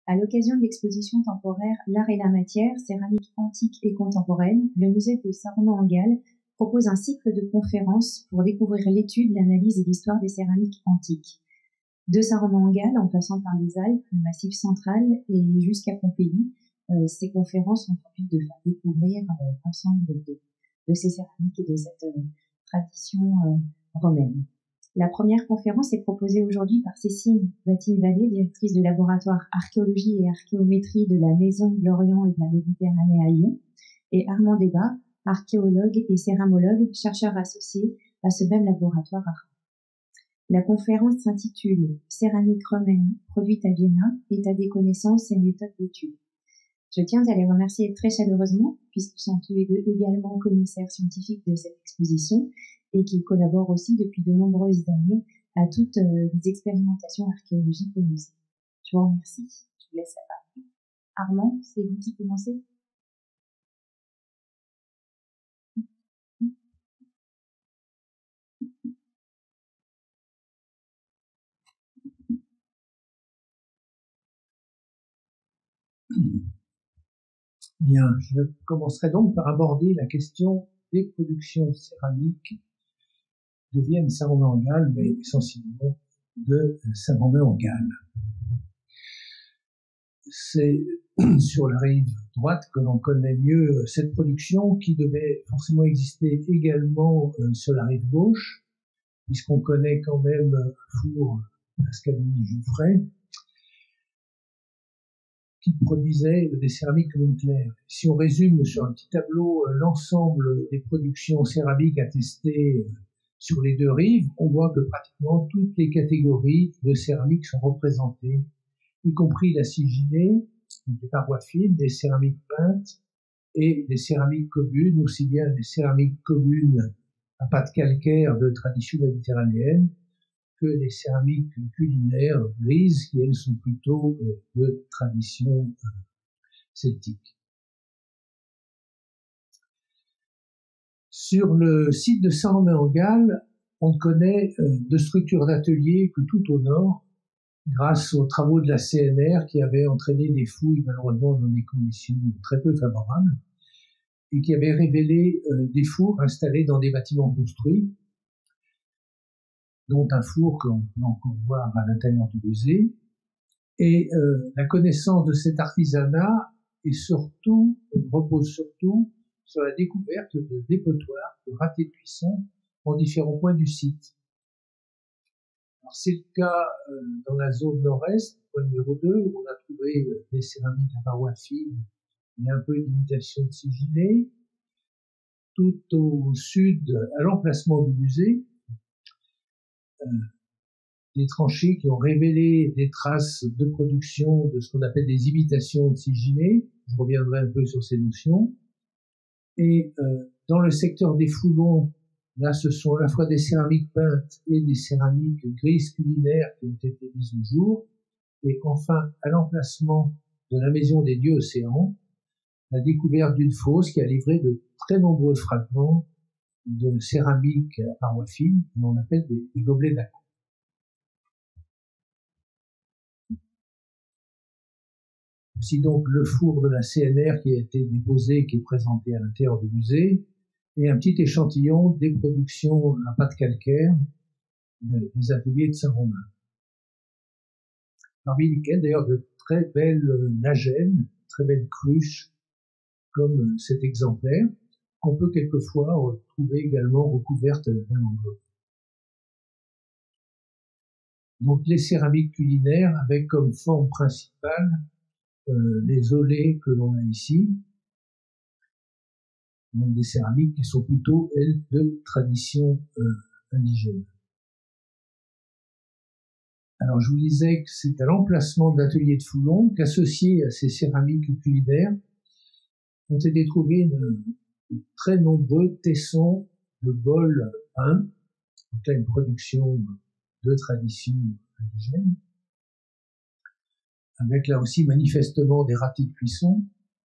À l'occasion de l'exposition temporaire L'art et la matière, céramique antique et contemporaine, le musée de Saint-Romain-en-Galles propose un cycle de conférences pour découvrir l'étude, l'analyse et l'histoire des céramiques antiques. De Saint-Romain-en-Galles, en passant par les Alpes, le Massif central et jusqu'à Pompéi, ces conférences ont pour but de faire découvrir l'ensemble de ces céramiques et de cette tradition romaine. La première conférence est proposée aujourd'hui par Cécile Vatine-Vallée, directrice de laboratoire archéologie et archéométrie de la Maison de l'Orient et de la Méditerranée à Lyon, et Armand Desbas, archéologue et céramologue, chercheur associé à ce même laboratoire. La conférence s'intitule « Céramique romaine produite à Vienna, état des connaissances et méthodes d'étude ». Je tiens à les remercier très chaleureusement, puisqu'ils sont tous les deux également commissaires scientifiques de cette exposition et qu'ils collaborent aussi depuis de nombreuses années à toutes les expérimentations archéologiques au musée. Je vous remercie. Je vous laisse la parole. Armand, c'est vous qui commencez. Bien, je commencerai donc par aborder la question des productions céramiques de Vienne Saint-Romain-en-Galles, mais essentiellement de Saint-Romain-en-Galles. C'est sur la rive droite que l'on connaît mieux cette production qui devait forcément exister également sur la rive gauche, puisqu'on connaît quand même un four Ascani-Jouffray qui produisait des céramiques comme une claire. Si on résume sur un petit tableau l'ensemble des productions céramiques attestées sur les deux rives, on voit que pratiquement toutes les catégories de céramique sont représentées, y compris la siginée, des parois fines, des céramiques peintes et des céramiques communes, aussi bien des céramiques communes à pâte calcaire de tradition méditerranéenne que les céramiques culinaires grises qui, elles, sont plutôt de tradition celtique. Sur le site de Saint-Romain-en-Galles, on ne connaît de structure d'atelier que tout au nord, grâce aux travaux de la CNR qui avaient entraîné des fouilles malheureusement dans des conditions très peu favorables et qui avaient révélé des fours installés dans des bâtiments construits, dont un four qu'on peut encore voir à l'intérieur du musée. Et la connaissance de cet artisanat repose surtout sur la découverte de dépotoirs, de ratés de cuisson en différents points du site. Alors c'est le cas dans la zone nord-est, point numéro 2, où on a trouvé des céramiques à parois fines et un peu d'imitation de siginé. Tout au sud, à l'emplacement du musée, des tranchées qui ont révélé des traces de production de ce qu'on appelle des imitations de siginé. Je reviendrai un peu sur ces notions. Et dans le secteur des foulons, là, ce sont à la fois des céramiques peintes et des céramiques grises culinaires qui ont été mises au jour. Et enfin, à l'emplacement de la Maison des Dieux Océans, la découverte d'une fosse qui a livré de très nombreux fragments de céramique à parois fines, que l'on appelle des gobelets d'aqua. Voici donc le four de la CNR qui a été déposé, qui est présenté à l'intérieur du musée, et un petit échantillon des productions à pâte calcaire des ateliers de Saint-Romain. Parmi lesquels, d'ailleurs, de très belles nagènes, très belles cruches, comme cet exemplaire, qu'on peut quelquefois retrouver également recouverte d'un enveloppe. Donc les céramiques culinaires avec comme forme principale les olets que l'on a ici, donc des céramiques qui sont plutôt, elles, de tradition indigène. Alors je vous disais que c'est à l'emplacement de l'atelier de Foulon qu'associé à ces céramiques culinaires ont été trouvés de très nombreux tessons de bols peints, donc là une production de tradition indigène, avec là aussi manifestement des ratés de cuisson.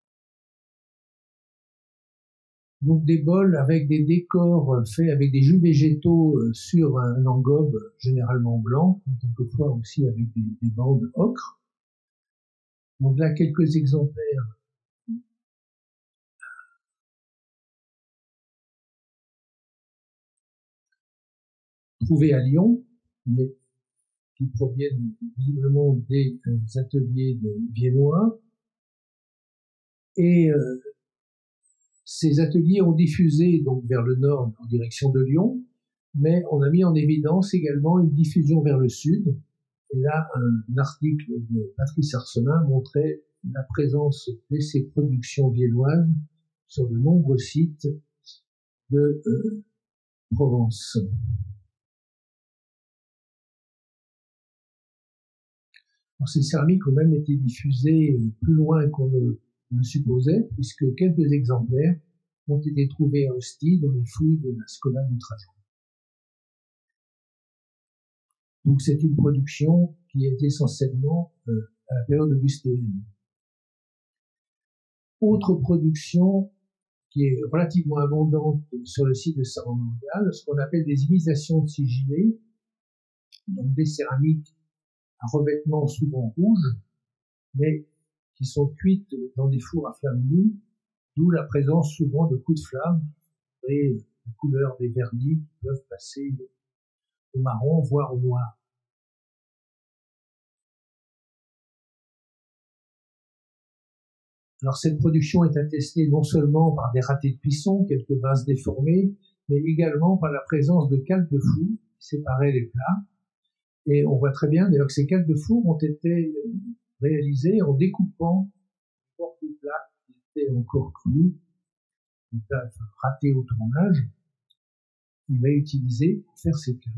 Donc des bols avec des décors faits avec des jus végétaux sur un engobe généralement blanc, quelquefois aussi avec des bandes ocre. Donc là, quelques exemplaires trouvés à Lyon, mais qui proviennent visiblement des ateliers viennois. Et ces ateliers ont diffusé donc vers le nord en direction de Lyon, mais on a mis en évidence également une diffusion vers le sud. Et là, un article de Patrice Arsenin montrait la présence de ces productions viennoises sur de nombreux sites de Provence. Alors, ces céramiques ont même été diffusées plus loin qu'on ne le supposait, puisque quelques exemplaires ont été trouvés à Ostie dans les fouilles de la Scola du Trajan. Donc c'est une production qui est essentiellement à la période augustéenne. Autre production qui est relativement abondante sur le site de Saint-Romain-en-Galles, ce qu'on appelle des imitations de sigillés, donc des céramiques à revêtement souvent rouge, mais qui sont cuites dans des fours à flamme nue, d'où la présence souvent de coups de flamme et la couleur des vernis qui peuvent passer au marron, voire au noir. Alors cette production est attestée non seulement par des ratés de cuisson, quelques vases déformés, mais également par la présence de cales de four qui séparaient les plats. Et on voit très bien d'ailleurs que ces cales de four ont été réalisées en découpant les portes du plat qui étaient encore crus, des plats ratés au tournage, il va utiliser pour faire ces cales.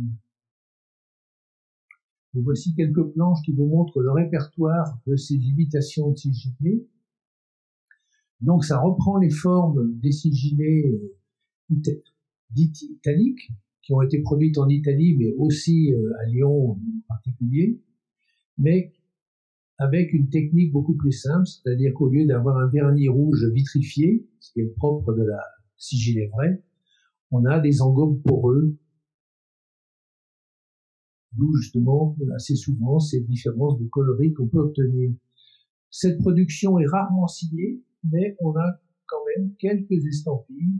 Et voici quelques planches qui vous montrent le répertoire de ces imitations de sigillés. Donc ça reprend les formes des sigillés dites italiques, qui ont été produites en Italie, mais aussi à Lyon en particulier, mais avec une technique beaucoup plus simple, c'est-à-dire qu'au lieu d'avoir un vernis rouge vitrifié, ce qui est propre de la sigillée vraie, on a des engobes poreux, d'où justement assez souvent ces différences de coloris qu'on peut obtenir. Cette production est rarement signée, mais on a quand même quelques estampilles,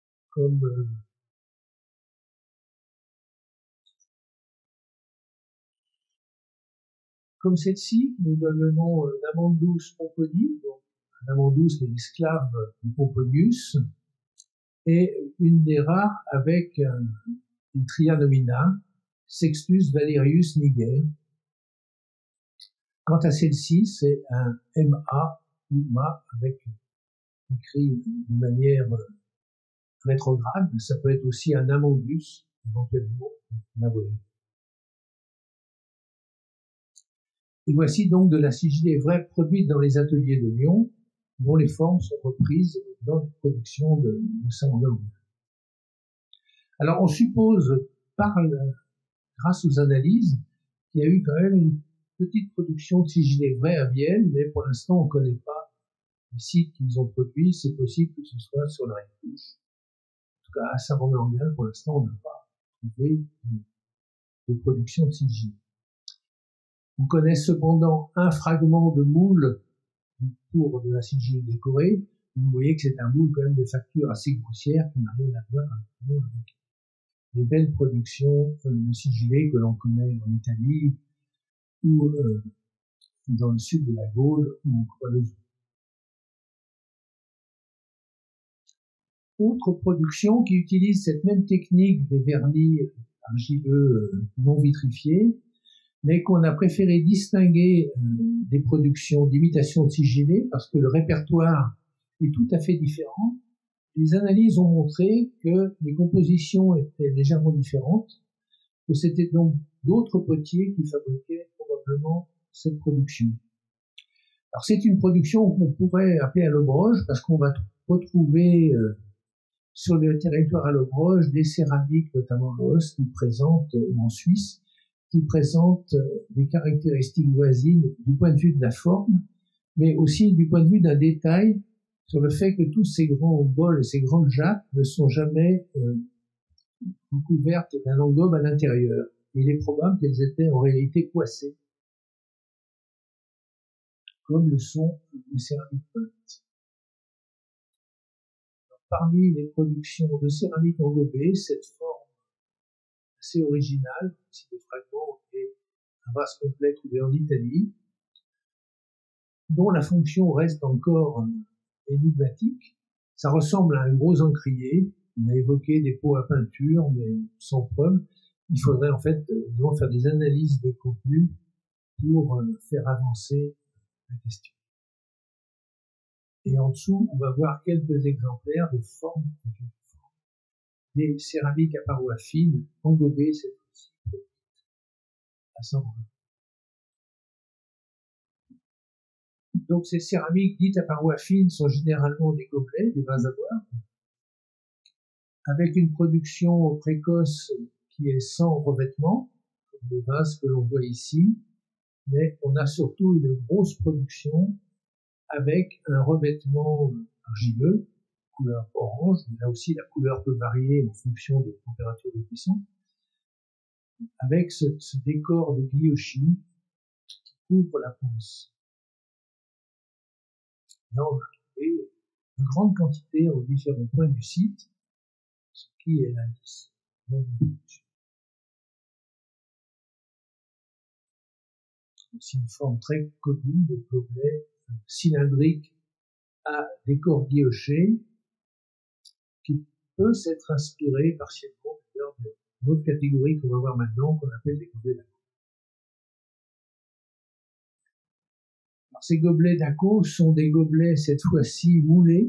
comme celle-ci, qui nous donne le nom d'Amandus Pomponius, donc Amandus est l'esclave de Pomponius, et une des rares avec une tria nomina, Sextus Valerius Niger. Quant à celle-ci, c'est un MA ou MA avec écrit de manière rétrograde, ça peut être aussi un Amandus, éventuellement un abonné. Et voici donc de la sigillée vraie produite dans les ateliers de Lyon, dont les formes sont reprises dans les productions de Saint-Romain. Alors on suppose, grâce aux analyses, qu'il y a eu quand même une petite production de sigillée vraie à Vienne, mais pour l'instant on ne connaît pas les sites qu'ils ont produits. C'est possible que ce soit sur la rive gauche. En tout cas, à Saint-Romain-en-Galles, pour l'instant, on n'a pas trouvé de production de sigillée. On connaît cependant un fragment de moule pour de la sigillée décorée. Vous voyez que c'est un moule quand même de facture assez grossière qui n'a rien à voir avec les belles productions de sigillés que l'on connaît en Italie ou dans le sud de la Gaule ou en Creuse. Autre production qui utilise cette même technique des vernis argileux non vitrifiés, mais qu'on a préféré distinguer des productions d'imitation de sigillés parce que le répertoire est tout à fait différent. Les analyses ont montré que les compositions étaient légèrement différentes, que c'était donc d'autres potiers qui fabriquaient probablement cette production. Alors c'est une production qu'on pourrait appeler à l'Obroge parce qu'on va retrouver sur le territoire à l'Obroge des céramiques, notamment l'os, qui présentent, en Suisse, qui présentent des caractéristiques voisines du point de vue de la forme, mais aussi du point de vue d'un détail sur le fait que tous ces grands bols et ces grandes jattes ne sont jamais recouvertes d'un engobe à l'intérieur. Il est probable qu'elles étaient en réalité coincées. comme le sont les céramiques peintes. Parmi les productions de céramique engobée, cette forme assez originale, si des fragments et un vase complet trouvé en Italie, dont la fonction reste encore énigmatique. Ça ressemble à un gros encrier. On a évoqué des pots à peinture, mais sans preuve. Il faudrait en fait faire des analyses de contenu pour faire avancer la question. Et en dessous, on va voir quelques exemplaires des formes, des céramiques à parois fines, engobées cette fois-ci, à 100 grammes. Donc ces céramiques dites à parois fines sont généralement des gobelets, des vases à boire, avec une production précoce qui est sans revêtement, comme les vases que l'on voit ici, mais on a surtout une grosse production avec un revêtement argileux, couleur orange, mais là aussi la couleur peut varier en fonction des températures de cuisson, avec ce décor de guillochine qui couvre la ponce. Là, on a trouvé une grande quantité aux différents points du site, ce qui est l'indice. C'est une forme très connue de gobelet cylindrique à décor guilloché, qui peut s'être inspiré partiellement d'une autre catégorie qu'on va voir maintenant, qu'on appelle les gobelets d'Acco. Alors, ces gobelets d'Acco sont des gobelets, cette fois-ci, moulés,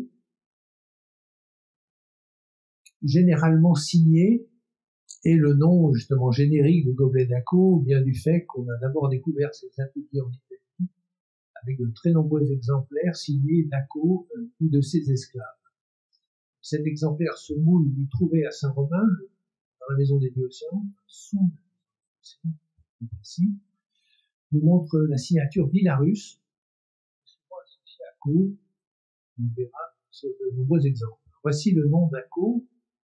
généralement signés, et le nom, justement, générique de gobelet d'Acco vient du fait qu'on a d'abord découvert ces ateliers en Italie, avec de très nombreux exemplaires signés d'Acco ou de ses esclaves. Cet exemplaire, ce moule, lui trouvé à Saint-Romain, dans la maison des Diocéans, sous ici, nous montre la signature d'Hilarus, souvent associée à Acco. On verra sur de nombreux exemples. Voici le nom d'Acco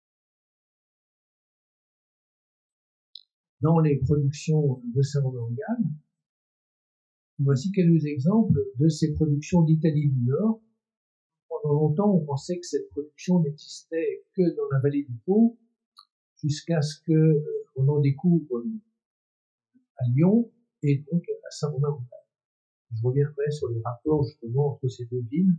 dans les productions de Saint-Romain-en-Galles. Voici quelques exemples de ces productions d'Italie du Nord. Pendant longtemps, on pensait que cette production n'existait que dans la vallée du Pô, jusqu'à ce qu'on en découvre à Lyon et donc à Saint-Romain-en-Galles. Je reviendrai sur les rapports justement entre ces deux villes.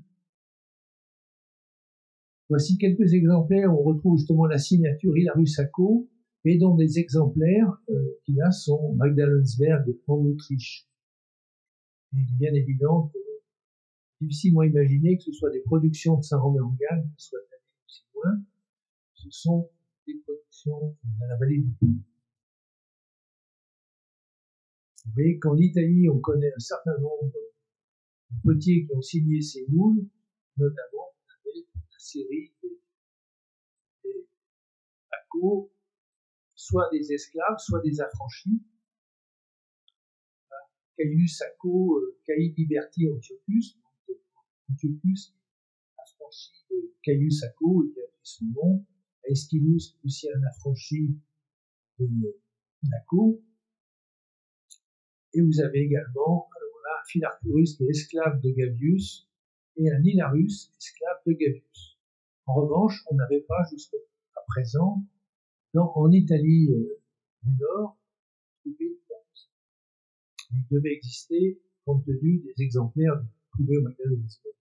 Voici quelques exemplaires où on retrouve justement la signature Hilarus Acco, et dans des exemplaires qui là sont Magdalensberg en Autriche. Il est bien évident que difficilement imaginer que ce soit des productions de Saint-Romain-en-Galles qui soient allées aussi loin. Ce sont des productions de la vallée du Pô. Vous voyez qu'en Italie, on connaît un certain nombre de potiers qui ont signé ces moules, notamment avec la série des Acco, soit des esclaves, soit des affranchis. Caius Acco, Cai Liberti Antiochus. Antiochus, affranchi de Caius Acco, il a pris son nom. Aeschylus, aussi un affranchi d'Acco. Et vous avez également un Philarcurus qui est esclave de Gavius et un Hilarus, esclave de Gavius. En revanche, on n'avait pas jusqu'à présent, en Italie du Nord, trouvé Hilarus. Il devait exister compte tenu des exemplaires trouvés au Magdalensberg.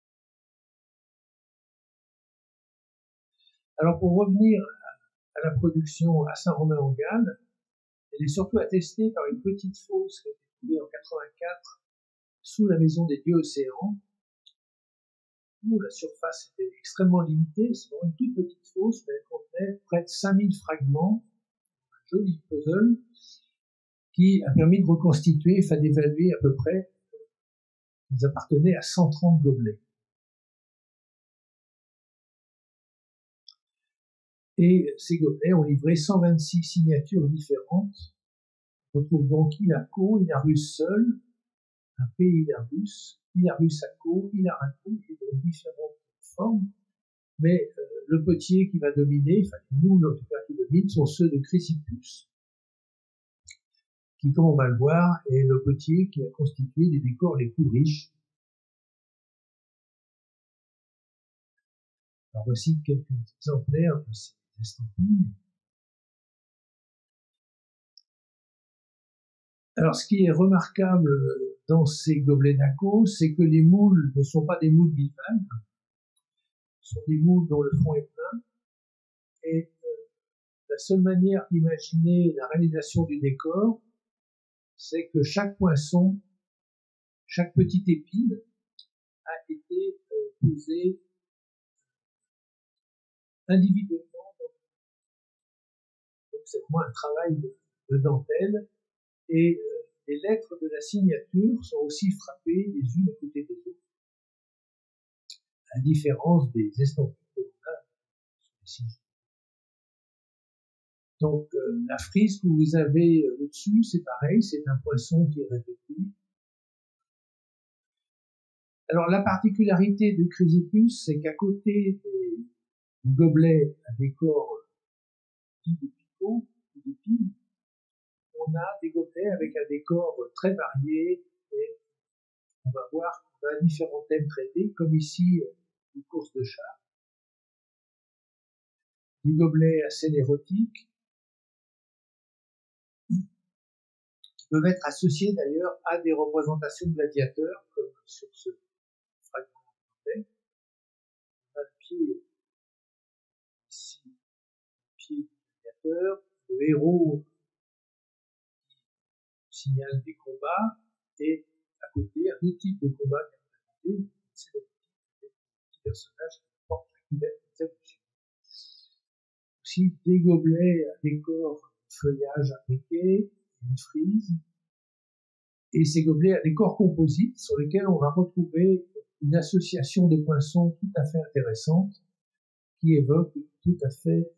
Alors pour revenir à la production à Saint-Romain-en-Galles, elle est surtout attestée par une petite fosse qui a été trouvée en 84 sous la maison des Diocéans, où la surface était extrêmement limitée. C'est une toute petite fosse, mais elle contenait près de 5000 fragments, un joli puzzle, qui a permis de reconstituer, enfin d'évaluer à peu près, ils appartenaient à 130 gobelets. Et ces gobelets ont livré 126 signatures différentes. On retrouve donc Hilarco, Hilarus seul, un P. Hilarus, Hilarus Acco, Hilaraco, et dans différentes formes. Mais le potier qui va dominer, enfin les moules en tout cas qui dominent, sont ceux de Chrysippus, qui, comme on va le voir, est le potier qui a constitué les décors les plus riches Alors voici quelques exemplaires de ces estampilles. Alors ce qui est remarquable dans ces gobelets d'Acco, c'est que les moules ne sont pas des moules bivalves, ce sont des moules dont le fond est plein, et la seule manière d'imaginer la réalisation du décor, c'est que chaque poinçon, chaque petite épine a été posée individuellement. Donc c'est vraiment un travail de dentelle, et les lettres de la signature sont aussi frappées les unes à côté des autres, à la différence des estampilles que l'on a sur les signes. Donc la frise que vous avez au-dessus, c'est pareil, c'est un poinçon qui est répété. Alors la particularité de Chrysippus, c'est qu'à côté des gobelets à décor dit de picots ou de piles, on a des gobelets avec un décor très varié, et on va voir qu'on a différents thèmes traités, comme ici une course de char, des gobelets assez érotiques, qui peuvent être associés d'ailleurs à des représentations de gladiateurs, comme sur ce fragment. On a le pied ici, le pied du gladiateur, le héros qui signale des combats, et à côté un autre type de combat qui est présenté, c'est le petit personnage qui porte la coulette des exécutions. Aussi des gobelets à décor feuillage appliqué, une frise, et ces gobelets à décor composite sur lesquels on va retrouver une association de poinçons tout à fait intéressante qui évoque tout à fait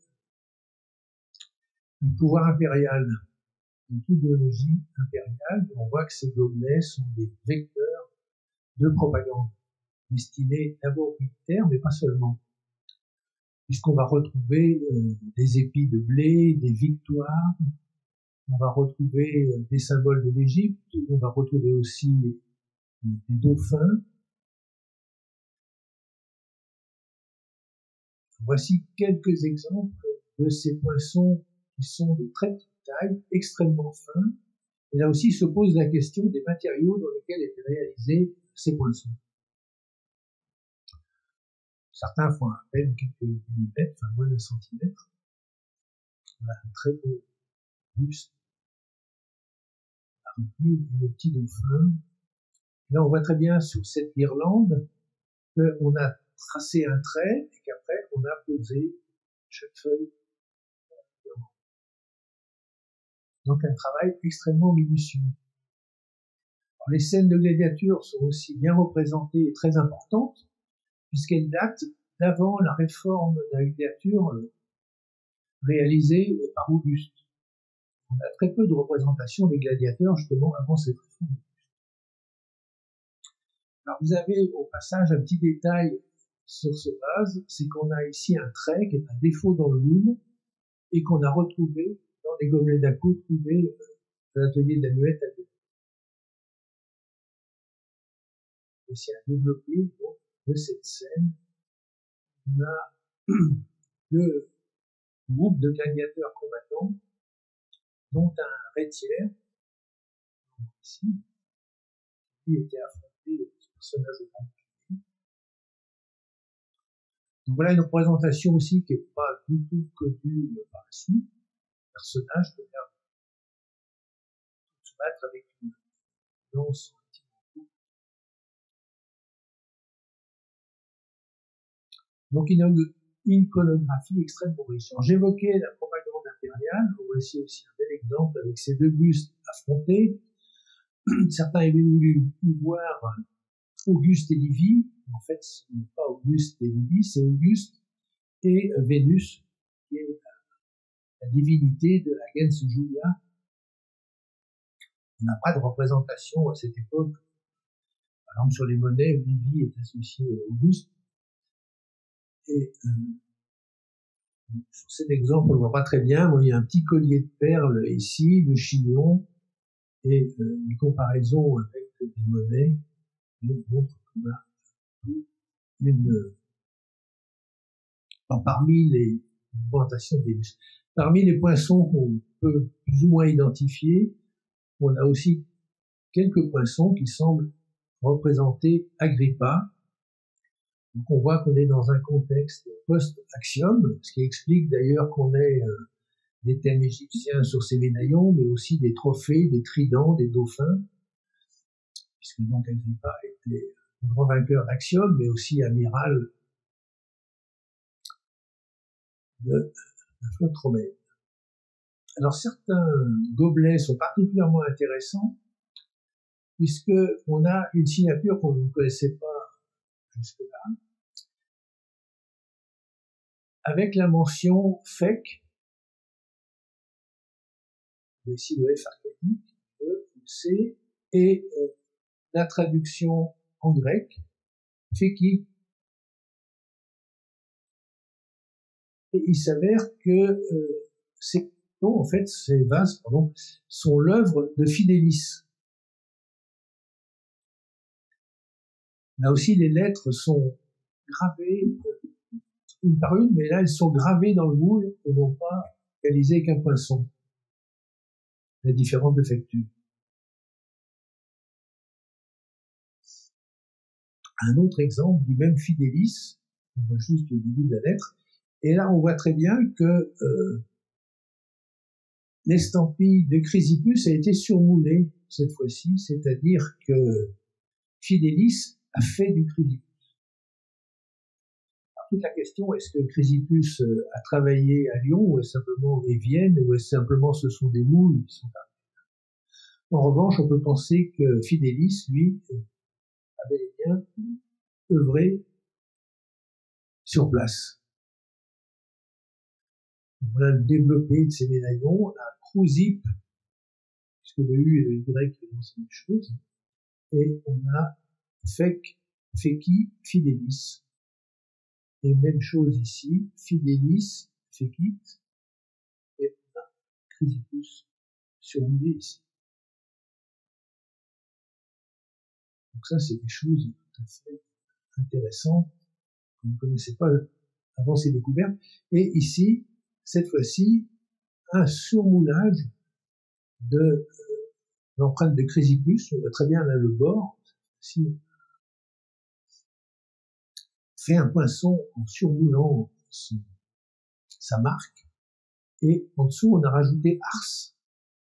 le pouvoir impérial, une idéologie impériale. On voit que ces gobelets sont des vecteurs de propagande destinés d'abord aux militaires, mais pas seulement, puisqu'on va retrouver des épis de blé, des victoires, on va retrouver des symboles de l'Égypte, on va retrouver aussi des dauphins. Voici quelques exemples de ces poinçons qui sont de très petite taille, extrêmement fins. Et là aussi se pose la question des matériaux dans lesquels étaient réalisés ces poinçons. Certains font à peine quelques millimètres, enfin moins d'un centimètre. On a un très beau buste, un petit dauphin. Là, on voit très bien sur cette guirlande qu'on a tracé un trait et qu'après, on a posé chaque feuille. Donc, un travail extrêmement minutieux. Alors, les scènes de gladiature sont aussi bien représentées et très importantes, puisqu'elles datent d'avant la réforme de la gladiature réalisée par Auguste. On a très peu de représentations des gladiateurs, justement, avant cette réforme. Alors, vous avez au passage un petit détail sur ce vase, c'est qu'on a ici un trait qui est un défaut dans le moule et qu'on a retrouvé dans les gobelets d'Acco trouvés à l'atelier de la Muette à Lyon. Aussi à développer donc, de cette scène. On a deux groupes de gladiateurs combattants, dont un rétiaire, ici, qui était affronté ce personnage au grand. Donc voilà une représentation aussi qui n'est pas du tout connue par la suite. Le personnage peut se battre avec une lance. Donc une iconographie extrêmement riche. J'évoquais la propagande impériale, voici aussi un bel exemple avec ces deux bustes affrontés. Certains avaient voulu voir Auguste et Livie. En fait, ce n'est pas Auguste et Livie, c'est Auguste et Vénus, qui est la divinité de la gens Julia. On n'a pas de représentation à cette époque. Par exemple, sur les monnaies, Livie est associée à Auguste. Et sur cet exemple, on ne le voit pas très bien. Bon, il y a un petit collier de perles ici, le chignon, et une comparaison avec des monnaies montre qu'on a une parmi les augmentations des muscles. Parmi les poinçons qu'on peut plus ou moins identifier, on a aussi quelques poinçons qui semblent représenter Agrippa. Donc on voit qu'on est dans un contexte post-axiome, ce qui explique d'ailleurs qu'on ait des thèmes égyptiens sur ces médaillons, mais aussi des trophées, des tridents, des dauphins, puisque donc Agrippa était un grand vainqueur d'Axiome, mais aussi amiral de la flotte romaine. Alors certains gobelets sont particulièrement intéressants, puisque on a une signature qu'on ne connaissait pas jusque-là, avec la mention FEC, ici le F archaïque, E, C, et la traduction en grec, Feki. Et il s'avère que ces vases, sont l'œuvre de Fidélis. Là aussi, les lettres sont gravées une par une, mais là, elles sont gravées dans le moule et non pas réalisées avec un poinçon. Les différentes effectues. Un autre exemple du même Fidélis, on voit juste le début de la lettre, et là, on voit très bien que l'estampille de Chrysippus a été surmoulée cette fois-ci, c'est-à-dire que Fidélis a fait du Chrysippus. Alors, toute la question, est-ce que Chrysippus a travaillé à Lyon, ou est-ce simplement à Vienne, ou est-ce simplement ce sont des moules qui sont arrivés? En revanche, on peut penser que Fidélis, lui, avait bien œuvré sur place. Voilà le développé de ces médaillons, un Chrysippe, puisque le U et le Y c'est une chose, et on a Feki, Fidélis. Et même chose ici, Fidélis, Fekit, et on a Chrysippus surmoulé ici. Donc ça, c'est des choses tout à fait intéressantes qu'on ne connaissait pas avant ces découvertes. Et ici, cette fois-ci, un surmoulage de l'empreinte de Chrysippus. On voit très bien là le bord. Ici, fait un poinçon en surmoulant sa marque. Et en dessous, on a rajouté Ars.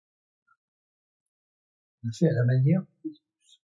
On a fait à la manière de Chrysippus.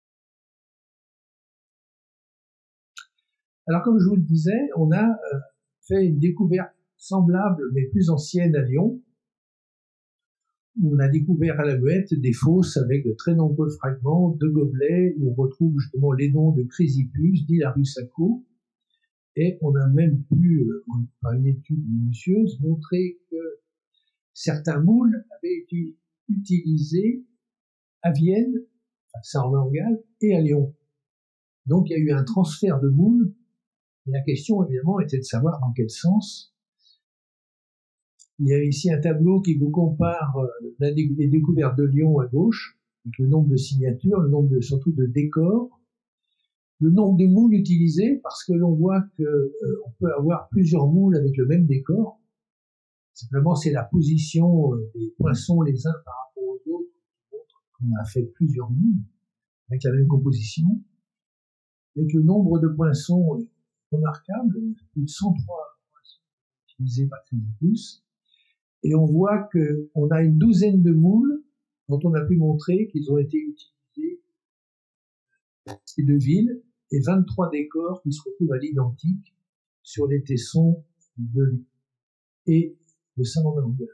Alors, comme je vous le disais, on a fait une découverte semblable, mais plus ancienne à Lyon, où on a découvert à la Muette des fosses avec de très nombreux fragments de gobelets, où on retrouve justement les noms de Chrysippus, d'Hilarius Sacco, et on a même pu, par une étude minutieuse, montrer que certains moules avaient été utilisés à Vienne, à Saint-Romain-en-Galles, et à Lyon. Donc il y a eu un transfert de moules, et la question évidemment était de savoir dans quel sens. Il y a ici un tableau qui vous compare les découvertes de Lyon à gauche, avec le nombre de signatures, le nombre surtout de décors, le nombre de moules utilisés, parce que l'on voit qu'on peut avoir plusieurs moules avec le même décor. Simplement, c'est la position des poinçons les uns par rapport aux autres qui montre qu'on a fait plusieurs moules avec la même composition. Avec le nombre de poinçons remarquable, plus de 103 poinçons utilisés par Chrysippus. Et on voit qu'on a une douzaine de moules dont on a pu montrer qu'ils ont été utilisés et de villes, et 23 décors qui se retrouvent à l'identique sur les tessons de Lyon et de Saint-Romain-en-Galles.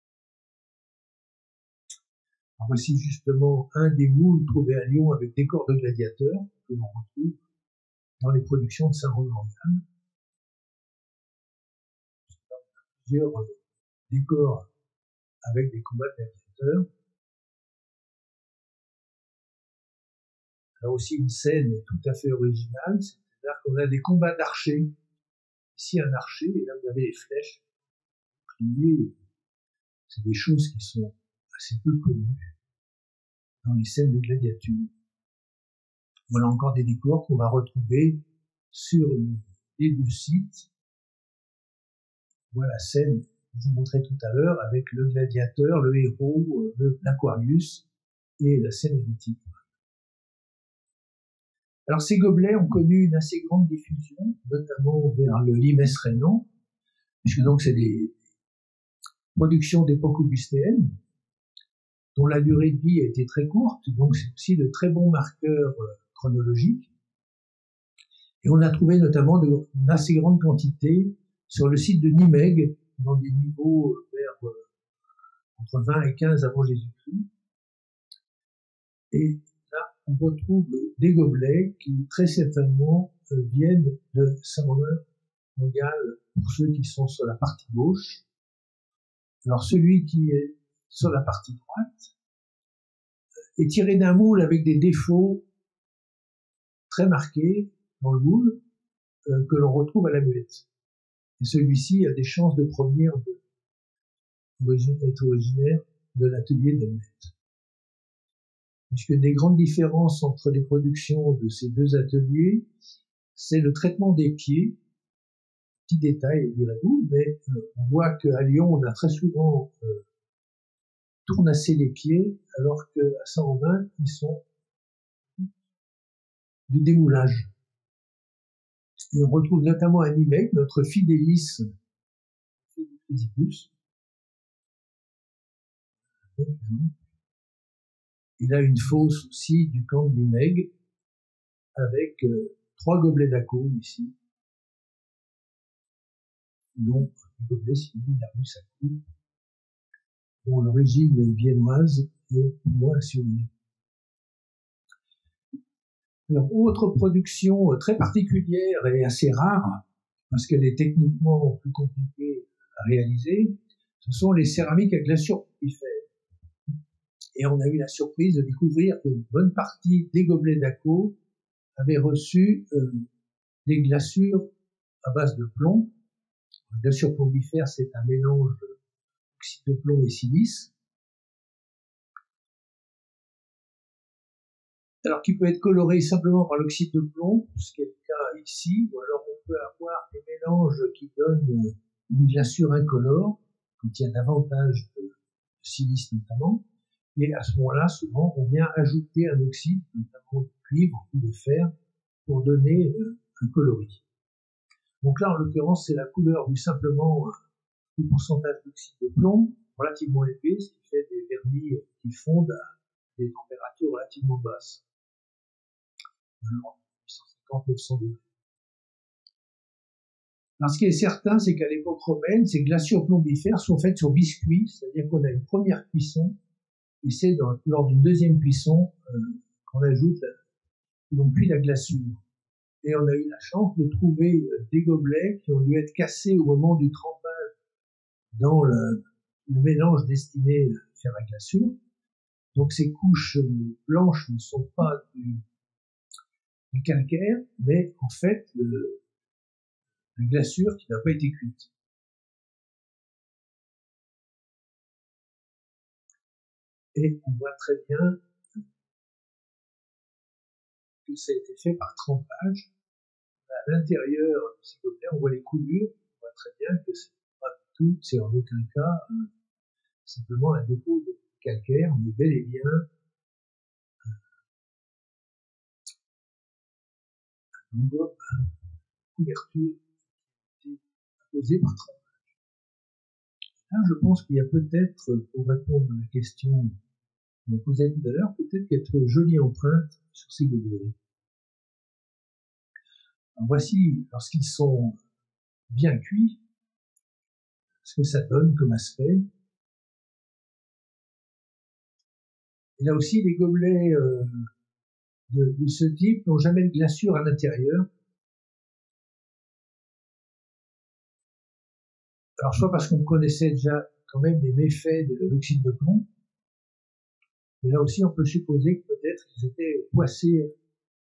Voici justement un des moules trouvés à Lyon avec décors de gladiateurs que l'on retrouve dans les productions de Saint-Romain-en-Galles. Plusieurs décors avec des combats de gladiateurs. Là aussi une scène tout à fait originale, c'est-à-dire qu'on a des combats d'archers. Ici un archer, et là vous avez les flèches. C'est des choses qui sont assez peu connues dans les scènes de gladiature. Voilà encore des décors qu'on va retrouver sur les deux sites voit la scène que je vous montrais tout à l'heure avec le gladiateur, le héros, l'Aquarius et la scène érotique. Alors ces gobelets ont connu une assez grande diffusion, notamment vers le limes rhénan, puisque donc c'est des productions d'époque augustéenne, dont la durée de vie a été très courte, donc c'est aussi de très bons marqueurs chronologiques. Et on a trouvé notamment une assez grande quantité sur le site de Nimègue, dans des niveaux vers entre 20 et 15 avant Jésus-Christ. Et là, on retrouve des gobelets qui très certainement viennent de Saint-Romain-en-Galles pour ceux qui sont sur la partie gauche. Alors celui qui est sur la partie droite est tiré d'un moule avec des défauts très marqués dans le moule que l'on retrouve à la muette. Et celui-ci a des chances de provenir d'être originaire de l'atelier de la muette. Puisque des grandes différences entre les productions de ces deux ateliers, c'est le traitement des pieds. Petit détail, direz-vous, mais on voit qu'à Lyon, on a très souvent tournassé les pieds, alors qu'à Saint-Romain, ils sont du démoulage. Et on retrouve notamment à Nimègue notre Fidélis Physicus. Il a une fosse aussi du camp de Nimègue, avec 3 gobelets d'Acco ici, dont le gobelet Sylvie-Larus Acco, dont l'origine viennoise est moins assurée. Alors, autre production très particulière et assez rare, parce qu'elle est techniquement plus compliquée à réaliser, ce sont les céramiques à glaçure polyphère. Et on a eu la surprise de découvrir qu'une bonne partie des gobelets d'Acco avaient reçu des glaçures à base de plomb. La glaçure polyphère, c'est un mélange d'oxyde de plomb et silice. Alors qui peut être coloré simplement par l'oxyde de plomb, ce qui est le cas ici, ou alors on peut avoir des mélanges qui donnent une glaçure incolore, quand il y a davantage de silice notamment, et à ce moment-là, souvent, on vient ajouter un oxyde, notamment de cuivre ou de fer, pour donner un coloris. Donc là, en l'occurrence, c'est la couleur du simplement du pourcentage d'oxyde de plomb relativement épais, ce qui fait des vernis qui fondent à des températures relativement basses. 850-900 degrés. Alors, ce qui est certain, c'est qu'à l'époque romaine, ces glaçures plombifères sont faites sur biscuit, c'est-à-dire qu'on a une première cuisson, et c'est lors d'une deuxième cuisson qu'on ajoute, on cuit la glaçure. Et on a eu la chance de trouver des gobelets qui ont dû être cassés au moment du trempage dans le mélange destiné à faire la glaçure. Donc ces couches blanches ne sont pas du calcaire, mais en fait la glaçure qui n'a pas été cuite. Et on voit très bien que ça a été fait par trempage. À l'intérieur de ces gobelets, on voit les coulures, on voit très bien que c'est pas du tout, c'est en aucun cas simplement un dépôt de calcaire, mais bel et bien une couverture qui a été posée par trempage. Là, je pense qu'il y a peut-être, pour répondre à la question qu'on posait tout à l'heure, peut-être quelques jolies empreintes sur ces gobelets. Alors voici, lorsqu'ils sont bien cuits, ce que ça donne comme aspect. Et là aussi, les gobelets de ce type n'ont jamais de glaçure à l'intérieur. Alors, soit parce qu'on connaissait déjà quand même les méfaits de l'oxyde de plomb, mais là aussi, on peut supposer que peut-être ils étaient poissés.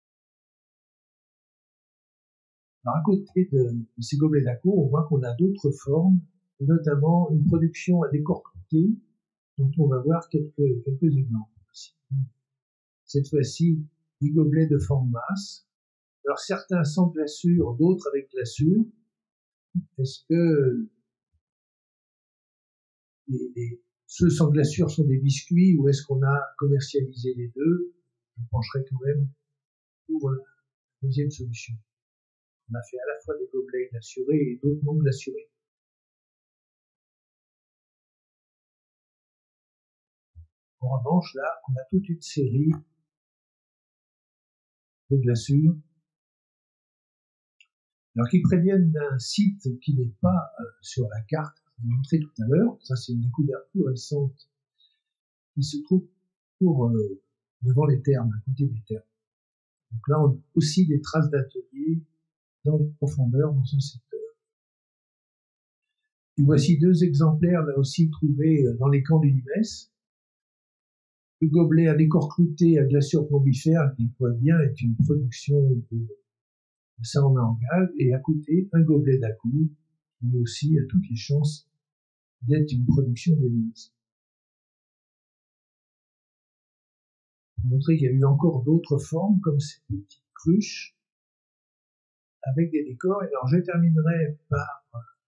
Alors, à côté de ces gobelets d'Acco, on voit qu'on a d'autres formes, et notamment une production à décortiquer, dont on va voir quelques exemples. Cette fois-ci, des gobelets de forme basse. Alors, certains sans glaçure, d'autres avec glaçure. Est-ce que ceux sans glaçure sont des biscuits ou est-ce qu'on a commercialisé les deux? Je pencherai quand même pour la deuxième solution. On a fait à la fois des gobelets glacurés et d'autres non glacurés. En revanche, là, on a toute une série de glaçures, alors qui préviennent d'un site qui n'est pas sur la carte que je vous ai montré tout à l'heure. Ça, c'est une découverte plus récente qui se trouve devant les Thermes, à côté des Thermes. Donc là, on a aussi des traces d'ateliers dans les profondeurs dans ce secteur. Et voici deux exemplaires, là aussi, trouvés dans les camps du Limes. Le gobelet à décor clouté à glaçure plombifère, qui voit bien est une production de Saint-Romain-en-Galles, et à côté, un gobelet d'Acou, qui aussi a toutes les chances d'être une production viennoise. Pour montrer qu'il y a eu encore d'autres formes, comme ces petites cruches, avec des décors. Et alors, je terminerai par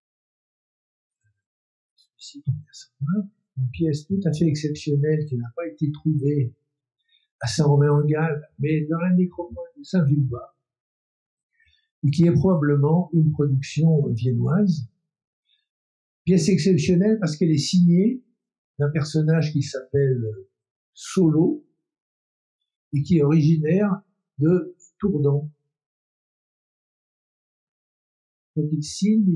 ceci, une pièce tout à fait exceptionnelle qui n'a pas été trouvée à Saint-Romain-en-Galles, mais dans la nécropole de Saint-Vulbas, et qui est probablement une production viennoise. Pièce exceptionnelle parce qu'elle est signée d'un personnage qui s'appelle Solo et qui est originaire de Tourdan. Donc il signe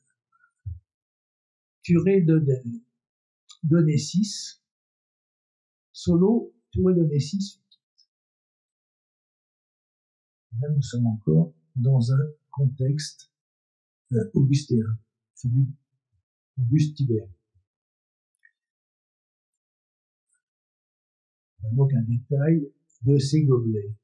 Thuré de Nessis, Solo, Thuré de Nessis. Là, nous sommes encore dans un contexte augustéen, celui d'Auguste Tibère. Donc un détail de ces gobelets.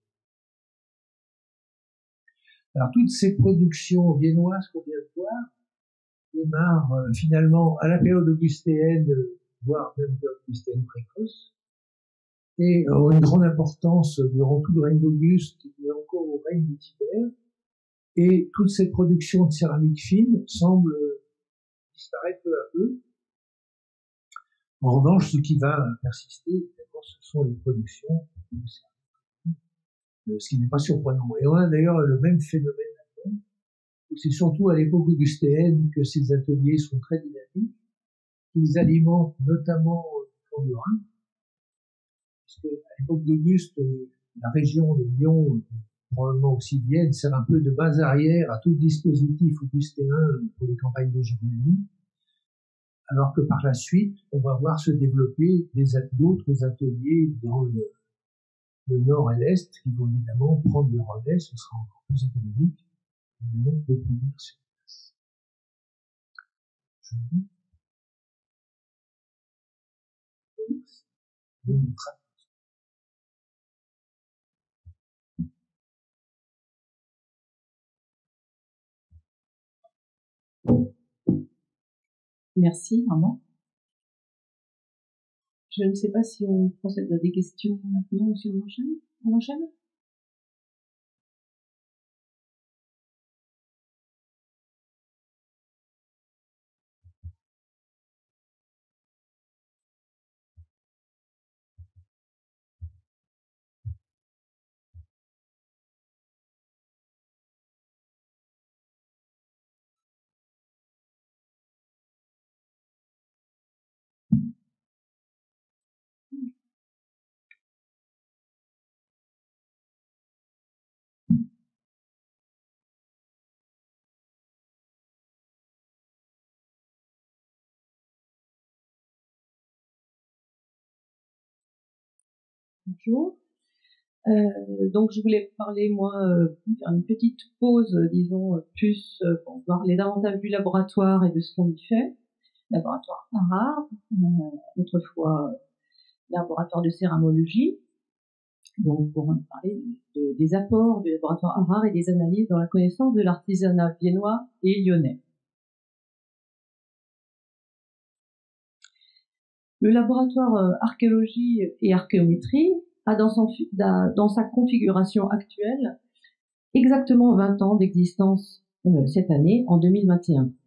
Alors toutes ces productions viennoises qu'on vient de voir démarrent finalement à la période augustéenne, voire même période augustéenne précoce, et ont une grande importance durant tout le règne d'Auguste et encore au règne de Tibère. Et toutes ces productions de céramique fine semblent disparaître peu à peu. En revanche, ce qui va persister, ce sont les productions de céramique, ce qui n'est pas surprenant. Et on a d'ailleurs le même phénomène. C'est surtout à l'époque augustéenne que ces ateliers sont très dynamiques. Ils alimentent notamment le fond du Rhin, puisque à l'époque d'Auguste, la région de Lyon, probablement aussi Vienne, sert un peu de base arrière à tout le dispositif augustéen pour les campagnes de Germanie, alors que par la suite, on va voir se développer d'autres ateliers dans le nord et l'est, qui vont évidemment prendre le relais, ce sera encore plus économique, de découvrir sur place. Je vous Merci, Armand. Je ne sais pas si on procède à des questions maintenant ou si on enchaîne. On enchaîne ? Bonjour. Donc je voulais parler, moi, faire une petite pause, disons, plus pour parler davantage du laboratoire et de ce qu'on y fait. Laboratoire Harard, autrefois laboratoire de céramologie. Donc pour parler des apports du laboratoire Harard et des analyses dans la connaissance de l'artisanat viennois et lyonnais. Le laboratoire archéologie et archéométrie a dans sa configuration actuelle exactement 20 ans d'existence cette année, en 2021.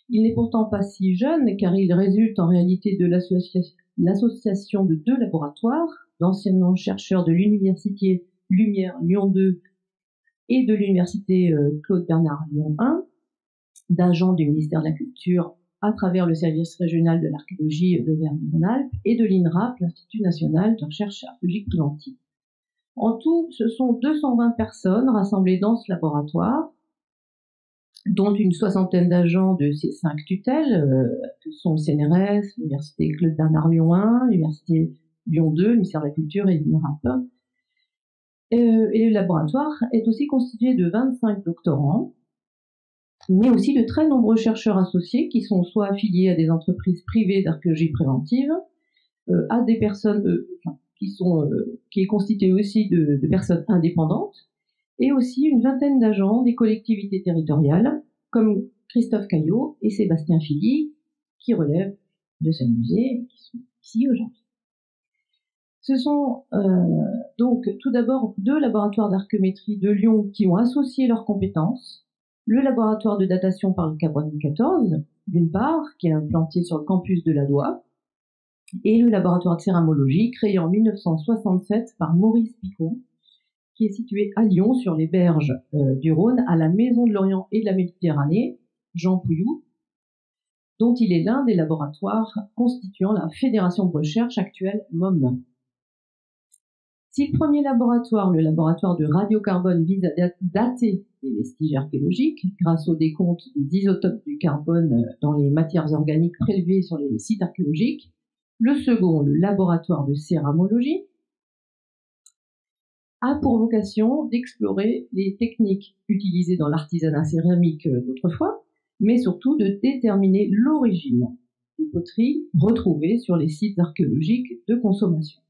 Il n'est pourtant pas si jeune car il résulte en réalité de l'association de 2 laboratoires, d'anciens chercheurs de l'Université Lumière Lyon 2 et de l'Université Claude Bernard Lyon 1, d'agents du ministère de la Culture à travers le service régional de l'archéologie d'Auvergne-Rhône-Alpes et de l'INRAP, l'Institut national de recherche archéologique préventive. En tout, ce sont 220 personnes rassemblées dans ce laboratoire, dont une soixantaine d'agents de ces 5 tutelles, que sont le CNRS, l'Université Claude Bernard Lyon 1, l'Université Lyon 2, le ministère de la Culture et l'INRAP. Et le laboratoire est aussi constitué de 25 doctorants, mais aussi de très nombreux chercheurs associés qui sont soit affiliés à des entreprises privées d'archéologie préventive, à des personnes qui est constitué aussi de personnes indépendantes, et aussi une vingtaine d'agents des collectivités territoriales, comme Christophe Caillot et Sébastien Filly, qui relèvent de ce musée et qui sont ici aujourd'hui. Ce sont donc tout d'abord 2 laboratoires d'archéométrie de Lyon qui ont associé leurs compétences. Le laboratoire de datation par le carbone 14, d'une part, qui est implanté sur le campus de l'Adoua, et le laboratoire de céramologie créé en 1967 par Maurice Picot, qui est situé à Lyon, sur les berges du Rhône, à la Maison de l'Orient et de la Méditerranée, Jean Pouilloux, dont il est l'un des laboratoires constituant la fédération de recherche actuelle MOM. Si le premier laboratoire, le laboratoire de radiocarbone, vise à dater les vestiges archéologiques grâce au décompte des isotopes du carbone dans les matières organiques prélevées sur les sites archéologiques, le second, le laboratoire de céramologie, a pour vocation d'explorer les techniques utilisées dans l'artisanat céramique d'autrefois, mais surtout de déterminer l'origine des poteries retrouvées sur les sites archéologiques de consommation.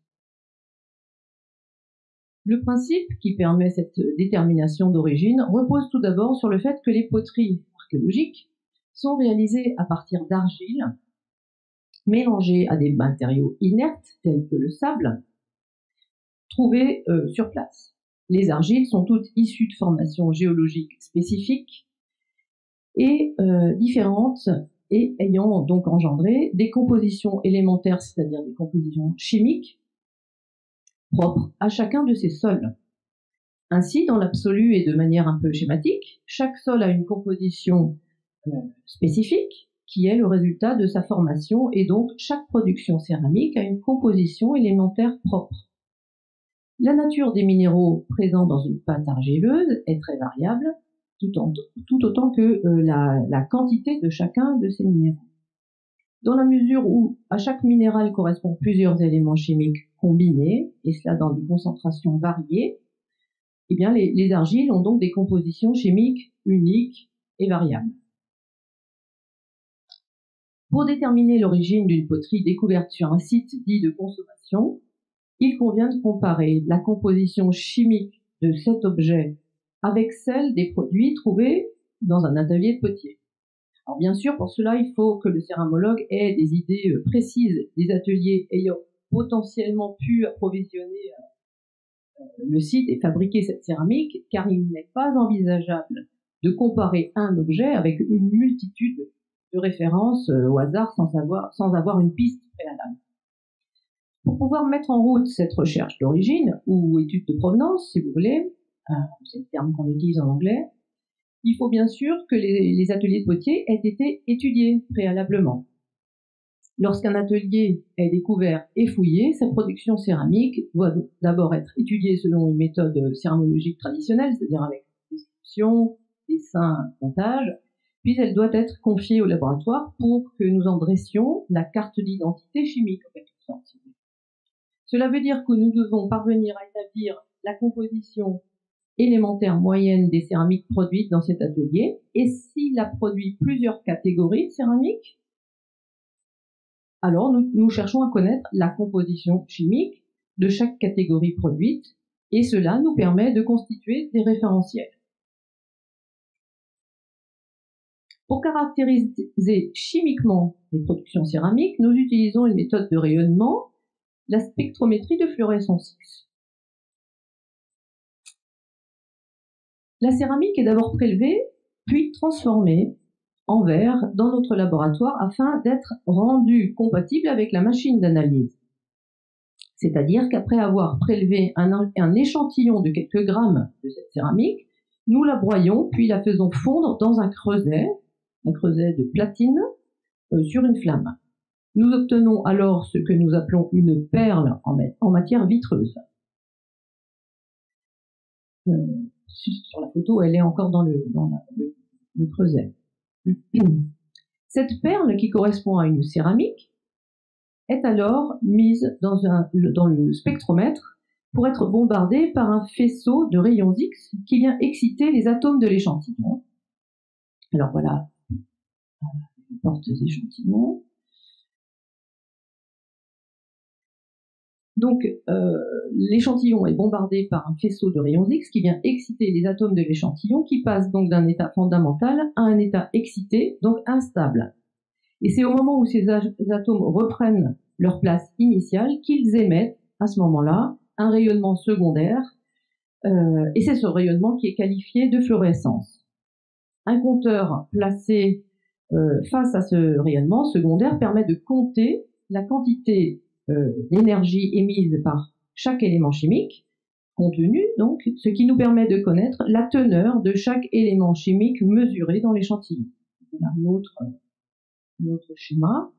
Le principe qui permet cette détermination d'origine repose tout d'abord sur le fait que les poteries archéologiques sont réalisées à partir d'argile mélangées à des matériaux inertes tels que le sable, trouvés sur place. Les argiles sont toutes issues de formations géologiques spécifiques et différentes et ayant donc engendré des compositions élémentaires, c'est-à-dire des compositions chimiques, propres à chacun de ces sols. Ainsi, dans l'absolu et de manière un peu schématique, chaque sol a une composition spécifique qui est le résultat de sa formation et donc chaque production céramique a une composition élémentaire propre. La nature des minéraux présents dans une pâte argileuse est très variable, tout autant que la quantité de chacun de ces minéraux. Dans la mesure où à chaque minéral correspondent plusieurs éléments chimiques combinés, et cela dans des concentrations variées, eh bien les argiles ont donc des compositions chimiques uniques et variables. Pour déterminer l'origine d'une poterie découverte sur un site dit de consommation, il convient de comparer la composition chimique de cet objet avec celle des produits trouvés dans un atelier de potier. Alors bien sûr, pour cela, il faut que le céramologue ait des idées précises des ateliers ayant potentiellement pu approvisionner le site et fabriquer cette céramique, car il n'est pas envisageable de comparer un objet avec une multitude de références au hasard sans avoir une piste préalable. Pour pouvoir mettre en route cette recherche d'origine, ou étude de provenance, si vous voulez, c'est le terme qu'on utilise en anglais, il faut bien sûr que les ateliers de potier aient été étudiés préalablement. Lorsqu'un atelier est découvert et fouillé, sa production céramique doit d'abord être étudiée selon une méthode céramologique traditionnelle, c'est-à-dire avec description, dessin, montage, puis elle doit être confiée au laboratoire pour que nous en dressions la carte d'identité chimique, en quelque sorte. Cela veut dire que nous devons parvenir à établir la composition élémentaire moyenne des céramiques produites dans cet atelier, et s'il a produit plusieurs catégories de céramiques, alors nous cherchons à connaître la composition chimique de chaque catégorie produite, et cela nous permet de constituer des référentiels. Pour caractériser chimiquement les productions céramiques, nous utilisons une méthode de rayonnement, la spectrométrie de fluorescence X. La céramique est d'abord prélevée, puis transformée en verre dans notre laboratoire afin d'être rendu compatible avec la machine d'analyse. C'est-à-dire qu'après avoir prélevé un échantillon de quelques grammes de cette céramique, nous la broyons puis la faisons fondre dans un creuset de platine sur une flamme. Nous obtenons alors ce que nous appelons une perle en matière vitreuse. Sur la photo, elle est encore dans le creuset. Cette perle, qui correspond à une céramique, est alors mise dans le spectromètre pour être bombardée par un faisceau de rayons X qui vient exciter les atomes de l'échantillon. Alors voilà, je porte les échantillons. Donc, l'échantillon est bombardé par un faisceau de rayons X qui vient exciter les atomes de l'échantillon, qui passent donc d'un état fondamental à un état excité, donc instable. Et c'est au moment où ces atomes reprennent leur place initiale qu'ils émettent, à ce moment-là, un rayonnement secondaire, et c'est ce rayonnement qui est qualifié de fluorescence. Un compteur placé face à ce rayonnement secondaire permet de compter la quantité d'énergie émise par chaque élément chimique contenu, donc, ce qui nous permet de connaître la teneur de chaque élément chimique mesuré dans l'échantillon. Un autre schéma.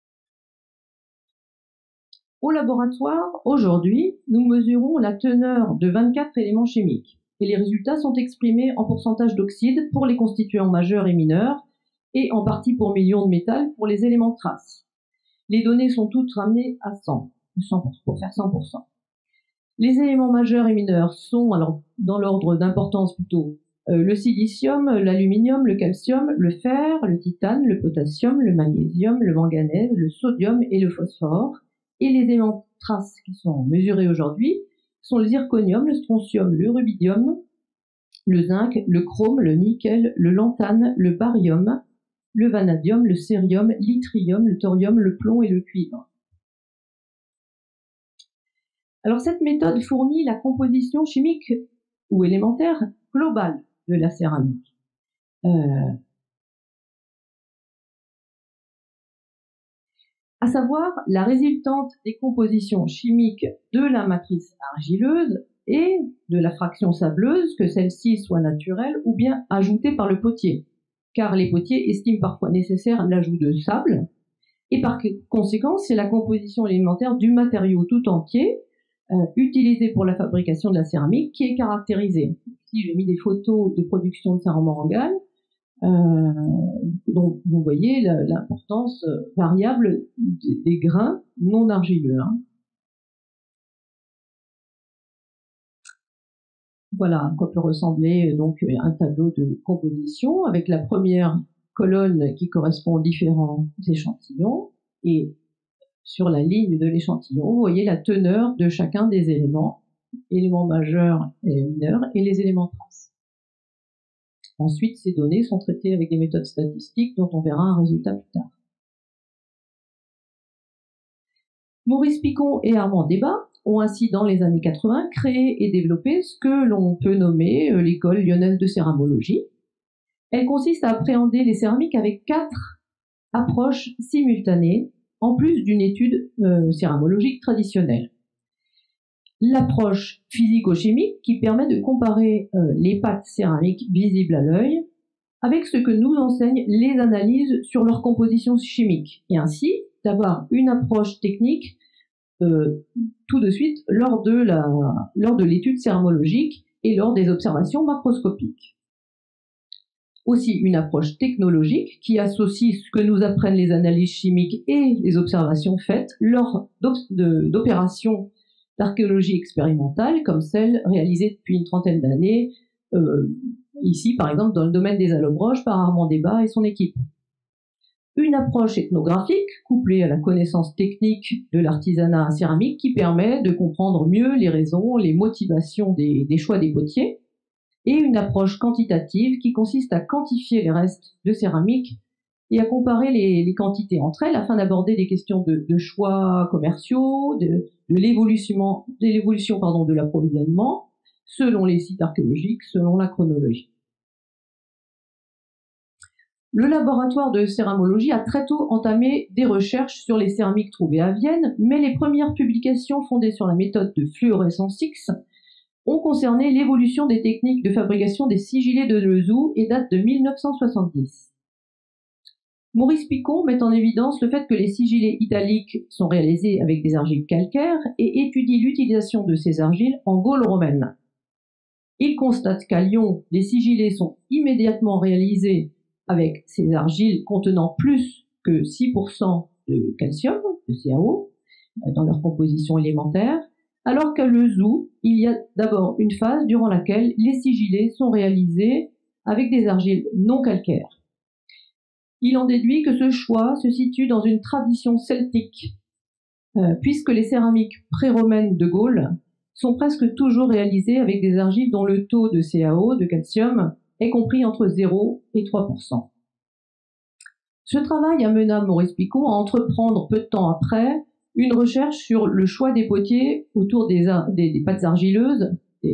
Au laboratoire, aujourd'hui, nous mesurons la teneur de 24 éléments chimiques et les résultats sont exprimés en pourcentage d'oxyde pour les constituants majeurs et mineurs et en partie pour millions de métal pour les éléments traces. Les données sont toutes ramenées à 100 pour faire 100%. Les éléments majeurs et mineurs sont, alors dans l'ordre d'importance plutôt, le silicium, l'aluminium, le calcium, le fer, le titane, le potassium, le magnésium, le manganèse, le sodium et le phosphore. Et les éléments traces qui sont mesurés aujourd'hui sont le zirconium, le strontium, le rubidium, le zinc, le chrome, le nickel, le lantane, le barium, le vanadium, le cérium, l'yttrium, le thorium, le plomb et le cuivre. Alors cette méthode fournit la composition chimique ou élémentaire globale de la céramique. À savoir la résultante des compositions chimiques de la matrice argileuse et de la fraction sableuse, que celle-ci soit naturelle ou bien ajoutée par le potier, car les potiers estiment parfois nécessaire l'ajout de sable, et par conséquent, c'est la composition élémentaire du matériau tout entier utilisé pour la fabrication de la céramique qui est caractérisée. Ici, j'ai mis des photos de production de sarment en galles. Donc, vous voyez l'importance variable des grains non argileux. Hein. Voilà à quoi peut ressembler donc un tableau de composition avec la première colonne qui correspond aux différents échantillons et sur la ligne de l'échantillon, vous voyez la teneur de chacun des éléments majeurs et mineurs et les éléments traces. Ensuite, ces données sont traitées avec des méthodes statistiques dont on verra un résultat plus tard. Maurice Picon et Armand Desbas ont ainsi, dans les années 80, créé et développé ce que l'on peut nommer l'école lyonnaise de céramologie. Elle consiste à appréhender les céramiques avec 4 approches simultanées, en plus d'une étude céramologique traditionnelle. L'approche physico-chimique qui permet de comparer les pâtes céramiques visibles à l'œil avec ce que nous enseignent les analyses sur leur composition chimique, et ainsi d'avoir une approche technique tout de suite lors de l'étude céramologique et lors des observations macroscopiques. Aussi une approche technologique qui associe ce que nous apprennent les analyses chimiques et les observations faites lors d'opérations d'archéologie expérimentale comme celles réalisées depuis une trentaine d'années, ici par exemple dans le domaine des allobroges par Armand Desbas et son équipe. Une approche ethnographique couplée à la connaissance technique de l'artisanat céramique qui permet de comprendre mieux les raisons, les motivations des choix des potiers, et une approche quantitative qui consiste à quantifier les restes de céramique et à comparer les quantités entre elles afin d'aborder des questions de choix commerciaux, de l'évolution de l'approvisionnement selon les sites archéologiques, selon la chronologie. Le laboratoire de céramologie a très tôt entamé des recherches sur les céramiques trouvées à Vienne, mais les premières publications fondées sur la méthode de fluorescence X ont concerné l'évolution des techniques de fabrication des sigillés de Lezoux et datent de 1970. Maurice Picon met en évidence le fait que les sigillés italiques sont réalisés avec des argiles calcaires et étudie l'utilisation de ces argiles en Gaule romaine. Il constate qu'à Lyon, les sigillés sont immédiatement réalisés avec ces argiles contenant plus que 6% de calcium, de CaO, dans leur composition élémentaire, alors qu'à Lezoux, il y a d'abord une phase durant laquelle les sigillés sont réalisés avec des argiles non calcaires. Il en déduit que ce choix se situe dans une tradition celtique, puisque les céramiques pré-romaines de Gaule sont presque toujours réalisées avec des argiles dont le taux de CaO, de calcium, est compris entre 0 et 3%. Ce travail amena Maurice Picon à entreprendre peu de temps après une recherche sur le choix des potiers autour des pâtes argileuses,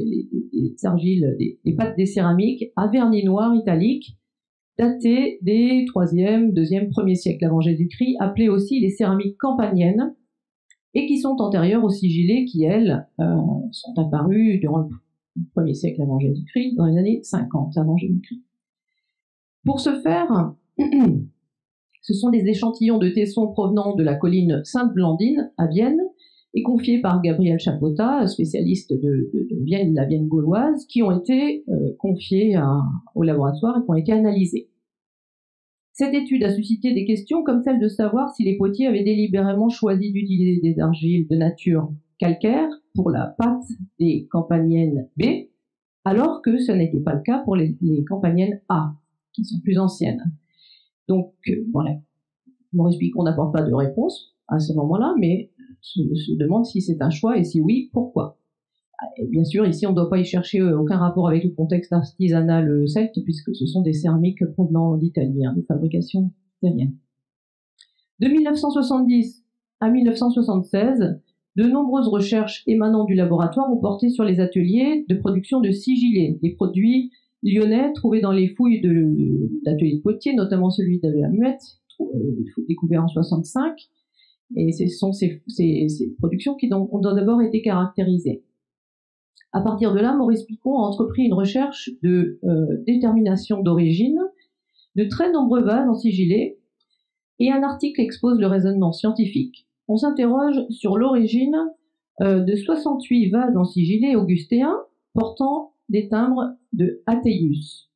des pâtes des céramiques à vernis noir italique, datées des 3e, 2e, 1er siècle avant Jésus-Christ, appelées aussi les céramiques campaniennes, et qui sont antérieures aux sigillés qui, elles, sont apparues durant le 1er siècle avant Jésus-Christ, dans les années 50 avant Jésus-Christ. Pour ce faire, ce sont des échantillons de tessons provenant de la colline Sainte-Blandine à Vienne et confiés par Gabriel Chapota, spécialiste de Vienne, la Vienne gauloise, qui ont été confiés au laboratoire et qui ont été analysés. Cette étude a suscité des questions comme celle de savoir si les potiers avaient délibérément choisi d'utiliser des argiles de nature calcaire pour la pâte des campaniennes B, alors que ce n'était pas le cas pour les campaniennes A, qui sont plus anciennes. Donc, voilà, Maurice Picon n'apporte pas de réponse à ce moment-là, mais se demande si c'est un choix et si oui, pourquoi. Et bien sûr, ici, on ne doit pas y chercher aucun rapport avec le contexte artisanal celte, puisque ce sont des céramiques provenant d'Italie, de fabrication italienne. De 1970 à 1976, de nombreuses recherches émanant du laboratoire ont porté sur les ateliers de production de sigillés, des produits lyonnais trouvés dans les fouilles d'ateliers de potiers, notamment celui de la Muette, découvert en 65, et ce sont ces productions qui ont d'abord été caractérisées. À partir de là, Maurice Picon a entrepris une recherche de détermination d'origine de très nombreux vases en sigillés, et un article expose le raisonnement scientifique. On s'interroge sur l'origine de 68 vases en sigillés augustéens portant des timbres de Ateius.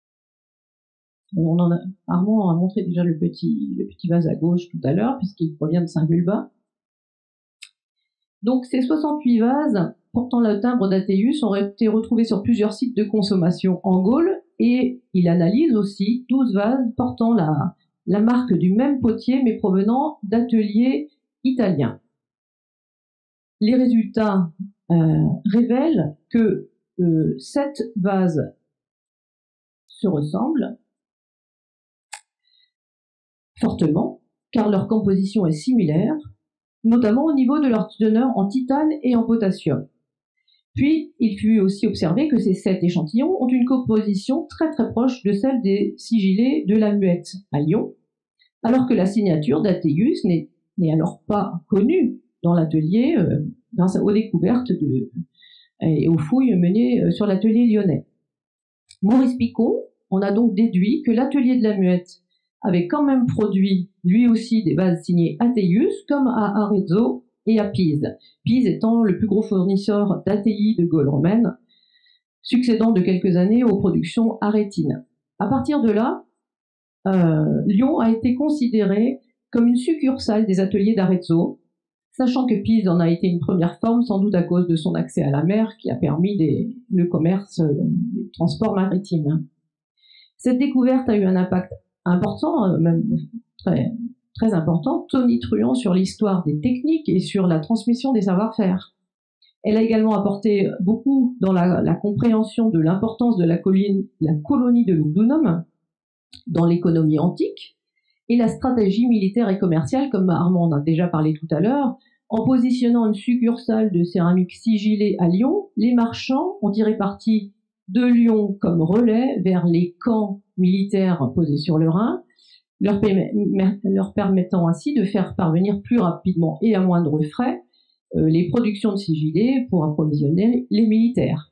Armand a montré déjà le petit vase à gauche tout à l'heure, puisqu'il provient de Saint-Vulbas. Donc ces 68 vases portant le timbre d'Ateius ont été retrouvés sur plusieurs sites de consommation en Gaule, et il analyse aussi 12 vases portant la marque du même potier, mais provenant d'ateliers italiens. Les résultats révèlent que 7 vases se ressemblent fortement, car leur composition est similaire, notamment au niveau de leur teneur en titane et en potassium. Puis, il fut aussi observé que ces 7 échantillons ont une composition très très proche de celle des sigillés de la Muette à Lyon, alors que la signature d'Ateius n'est alors pas connue dans l'atelier grâce aux découvertes et aux fouilles menées sur l'atelier lyonnais. Maurice Picon en a donc déduit que l'atelier de la Muette avait quand même produit lui aussi des vases signés Ateius, comme à Arezzo et à Pise. Pise étant le plus gros fournisseur d'Atei de Gaule romaine, succédant de quelques années aux productions arétines. À partir de là, Lyon a été considéré comme une succursale des ateliers d'Arezzo, sachant que Pise en a été une première forme, sans doute à cause de son accès à la mer qui a permis le commerce, les transports maritimes. Cette découverte a eu un impact important, même très, très important, tonitruant sur l'histoire des techniques et sur la transmission des savoir-faire. Elle a également apporté beaucoup dans la compréhension de l'importance de la colonie de Lugdunum dans l'économie antique et la stratégie militaire et commerciale, comme Armand en a déjà parlé tout à l'heure. En positionnant une succursale de céramique sigillée à Lyon, les marchands ont tiré parti de Lyon comme relais vers les camps militaires posés sur le Rhin, leur permettant ainsi de faire parvenir plus rapidement et à moindre frais les productions de sigillés pour approvisionner les militaires.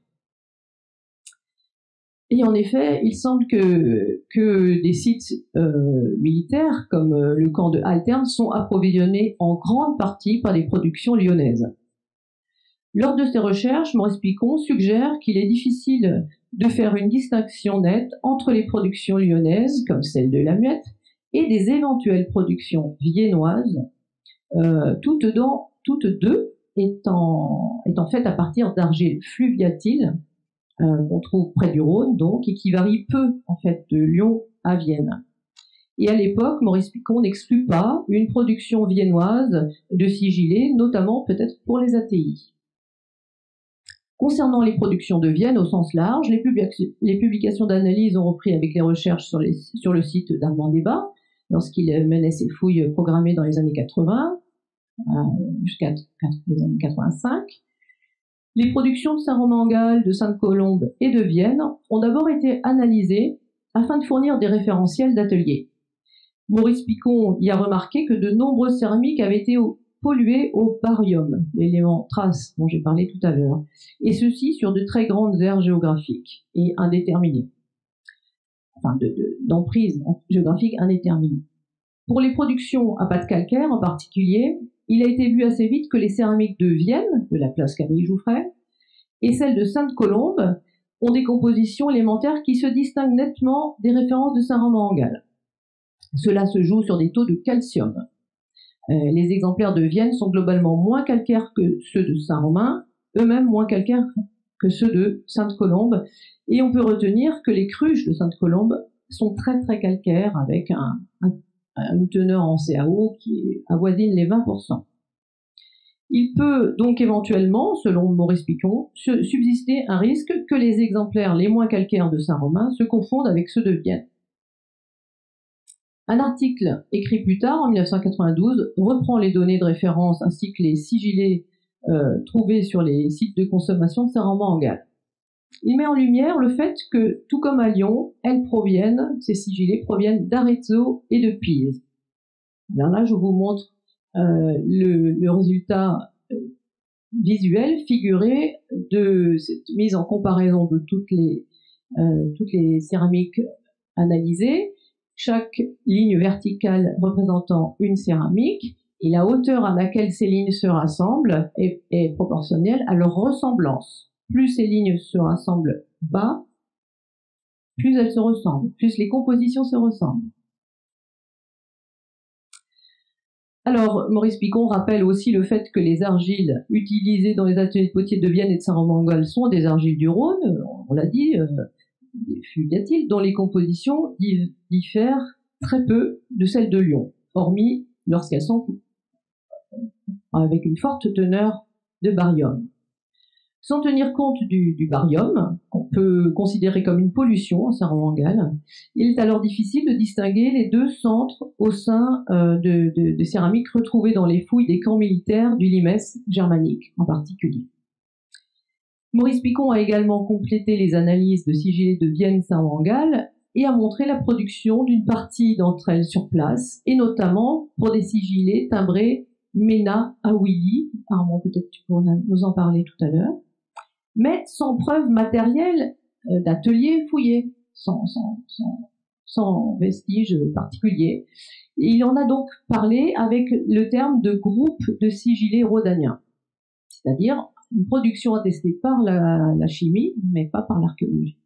Et en effet, il semble que des sites militaires comme le camp de Haltern sont approvisionnés en grande partie par des productions lyonnaises. Lors de ces recherches, Maurice Picon suggère qu'il est difficile de faire une distinction nette entre les productions lyonnaises, comme celle de la Muette, et des éventuelles productions viennoises, toutes deux étant faites à partir d'argile fluviatile, qu'on trouve près du Rhône, donc, et qui varie peu, en fait, de Lyon à Vienne. Et à l'époque, Maurice Picon n'exclut pas une production viennoise de sigillés, notamment peut-être pour les ATI. Concernant les productions de Vienne au sens large, les publications d'analyse ont repris avec les recherches sur le site d'Armand Desbas, lorsqu'il menait ses fouilles programmées dans les années 80, jusqu'à les années 85. Les productions de Saint-Romain-en-Galles, de Sainte-Colombe et de Vienne ont d'abord été analysées afin de fournir des référentiels d'atelier. Maurice Picon y a remarqué que de nombreuses céramiques avaient été polluées au barium, l'élément trace dont j'ai parlé tout à l'heure, et ceci sur de très grandes aires géographiques et indéterminées, enfin d'emprise géographique indéterminée. Pour les productions à pâte calcaire en particulier, il a été vu assez vite que les céramiques de Vienne, de la place Camille Jouffret, et celles de Sainte-Colombe ont des compositions élémentaires qui se distinguent nettement des références de Saint-Romain-en-Galles. Cela se joue sur des taux de calcium. Les exemplaires de Vienne sont globalement moins calcaires que ceux de Saint-Romain, eux-mêmes moins calcaires que ceux de Sainte-Colombe, et on peut retenir que les cruches de Sainte-Colombe sont très très calcaires avec une teneur en CaO qui avoisine les 20%. Il peut donc éventuellement, selon Maurice Picon, subsister un risque que les exemplaires les moins calcaires de Saint-Romain se confondent avec ceux de Vienne. Un article écrit plus tard, en 1992, reprend les données de référence ainsi que les sigillés trouvés sur les sites de consommation de Saint-Romain-en-Galles. Il met en lumière le fait que, tout comme à Lyon, ces sigillés proviennent d'Arezzo et de Pise. Alors là, je vous montre le résultat visuel figuré de cette mise en comparaison de toutes les céramiques analysées, chaque ligne verticale représentant une céramique, et la hauteur à laquelle ces lignes se rassemblent est proportionnelle à leur ressemblance. Plus ces lignes se rassemblent bas, plus elles se ressemblent, plus les compositions se ressemblent. Alors, Maurice Picon rappelle aussi le fait que les argiles utilisées dans les ateliers de potiers de Vienne et de Saint-Romain-en-Galles sont des argiles du Rhône, on l'a dit, des fluviatiles, dont les compositions diffèrent très peu de celles de Lyon, hormis lorsqu'elles sont avec une forte teneur de barium. Sans tenir compte du barium, qu'on peut considérer comme une pollution à Saint-Romain-en-Galles, il est alors difficile de distinguer les deux centres au sein de céramiques retrouvées dans les fouilles des camps militaires du Limès germanique en particulier. Maurice Picon a également complété les analyses de sigillés de Vienne-Saint-Romain-en-Galles et a montré la production d'une partie d'entre elles sur place, et notamment pour des sigillés timbrés Ménat à Willy. Armand, peut-être tu pourras nous en parler tout à l'heure, mais sans preuve matérielle d'atelier fouillé, sans vestige particulier. Et il en a donc parlé avec le terme de groupe de sigillés rhodaniens, c'est-à-dire une production attestée par la chimie, mais pas par l'archéologie.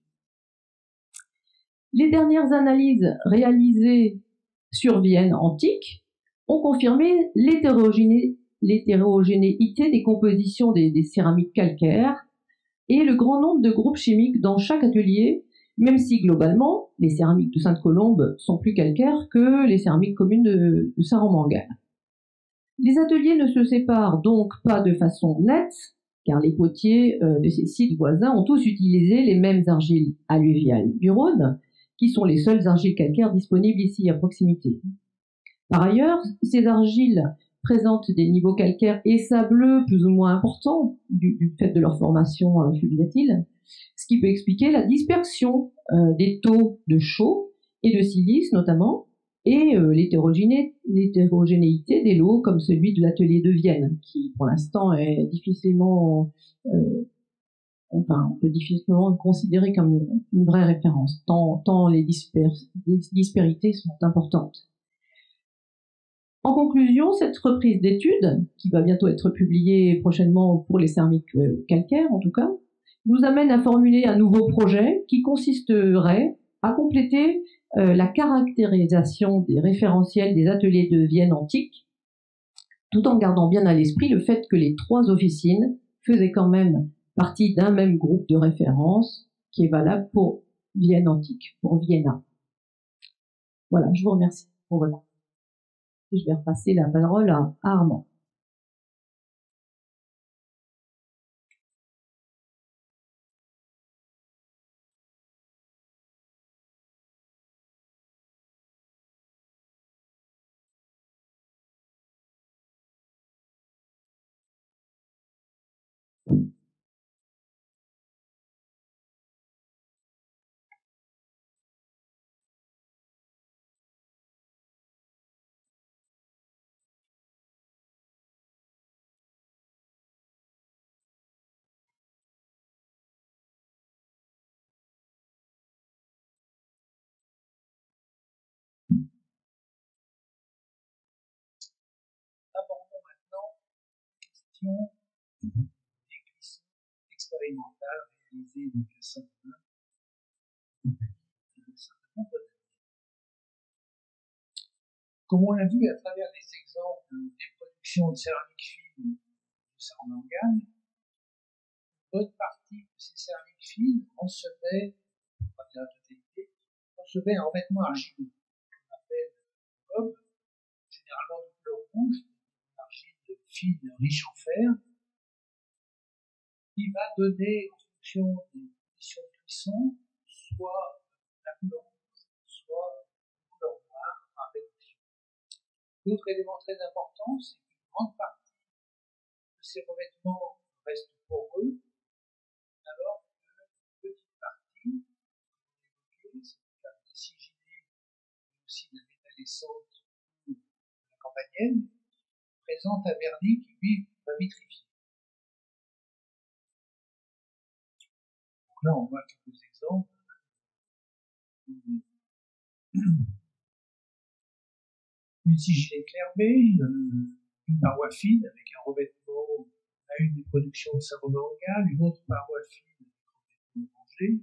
Les dernières analyses réalisées sur Vienne antique ont confirmé l'hétérogénéité des compositions des céramiques calcaires et le grand nombre de groupes chimiques dans chaque atelier, même si globalement, les céramiques de Sainte-Colombe sont plus calcaires que les céramiques communes de Saint-Romain-en-Galles. Les ateliers ne se séparent donc pas de façon nette, car les potiers de ces sites voisins ont tous utilisé les mêmes argiles alluviales du Rhône, qui sont les seules argiles calcaires disponibles ici à proximité. Par ailleurs, ces argiles présentent des niveaux calcaires et sableux plus ou moins importants du fait de leur formation fluviatile, ce qui peut expliquer la dispersion des taux de chaux et de silice notamment, et l'hétérogénéité des lots comme celui de l'atelier de Vienne, qui pour l'instant est difficilement, on peut difficilement le considérer comme une vraie référence, tant les disparités sont importantes. En conclusion, cette reprise d'études, qui va bientôt être publiée prochainement pour les céramiques calcaires en tout cas, nous amène à formuler un nouveau projet qui consisterait à compléter la caractérisation des référentiels des ateliers de Vienne antiques, tout en gardant bien à l'esprit le fait que les trois officines faisaient quand même partie d'un même groupe de référence qui est valable pour Vienne antique, pour Vienna. Voilà, je vous remercie pour votre attention. Je vais repasser la parole à Armand. Abordons maintenant la question des cuissons expérimentales réalisées donc à Saint-Denis. Comme on l'a vu à travers les exemples des productions de céramique fine de Sarmengal, une bonne partie de ces céramiques fines recevaient, pas de la totalité, recevaient un revêtement argileux, qu'on appelle gobe, généralement de couleur rouge, une argile fine riche en fer, qui va donner, en fonction des conditions de cuisson, soit la couleur rouge, soit la couleur noire à réduction. L'autre élément très important, c'est qu'une grande partie de ces revêtements restent poreux, alors qu'une petite partie, comme on évoquait, c'est le cas de la siginée, mais aussi de la métallescente ou de la campanienne, présente un vernis qui, lui, va vitrifier. Donc là, on voit quelques exemples. Une siginée clairbée, une paroi fine avec un revêtement à une des productions de Saint-Romain-en-Galles, une autre paroi fine avec un revêtement orangé.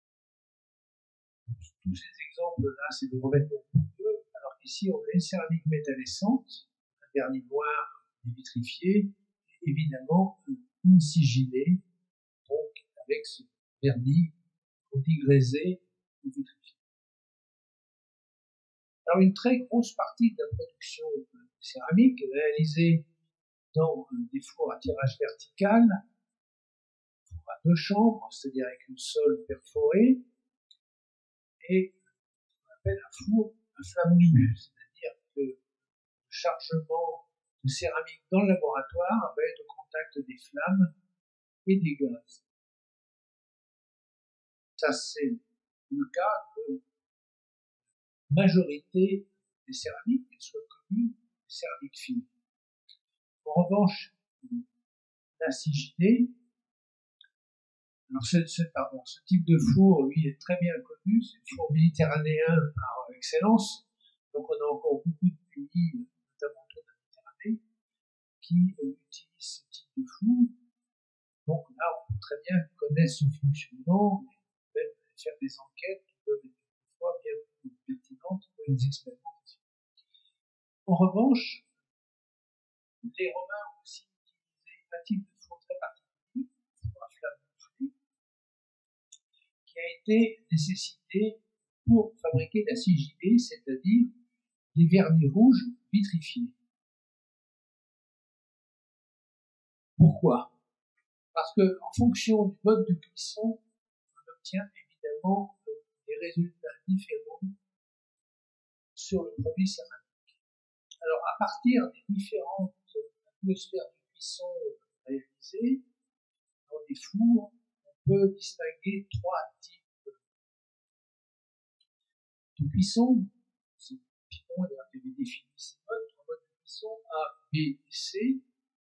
Tous ces exemples-là, c'est des revêtements coupeux, alors qu'ici, on a une céramique métallescente, un vernis noir et vitrifié, et évidemment une siginée, donc avec ce vernis qu'on dit grésé ou vitrifié. Alors, une très grosse partie de la production de céramique est réalisée dans des fours à tirage vertical, fours à deux chambres, c'est-à-dire avec une sole perforée, et ce qu'on appelle un four à flamme nue, c'est-à-dire que le chargement de céramique dans le laboratoire va être au contact des flammes et des gaz. Ça, c'est le cas de la majorité des céramiques, qu'elles soient connues, des céramiques fines. En revanche, la siginée, alors ce type de four, lui, est très bien connu, c'est le four méditerranéen par excellence. Donc on a encore beaucoup de pays, notamment autour de la Méditerranée, qui utilisent ce type de four. Donc là, on peut très bien connaître son fonctionnement, et même faire des enquêtes qui peuvent être parfois bien plus pertinentes que les expérimentations. En revanche, les Romains ont aussi utilisé un type de four très particulier, le four à flamme gonflée, qui a été nécessité pour fabriquer la siginée, c'est-à-dire des vernis rouges vitrifiés. Pourquoi? Parce que, en fonction du mode de cuisson, on obtient évidemment des résultats différents sur le produit céramique. Alors, à partir des différentes atmosphères de cuisson réalisées dans des fours, on peut distinguer trois types de cuisson. C'est Pipon qui avait défini ces modes, trois modes de cuisson, A, B et C.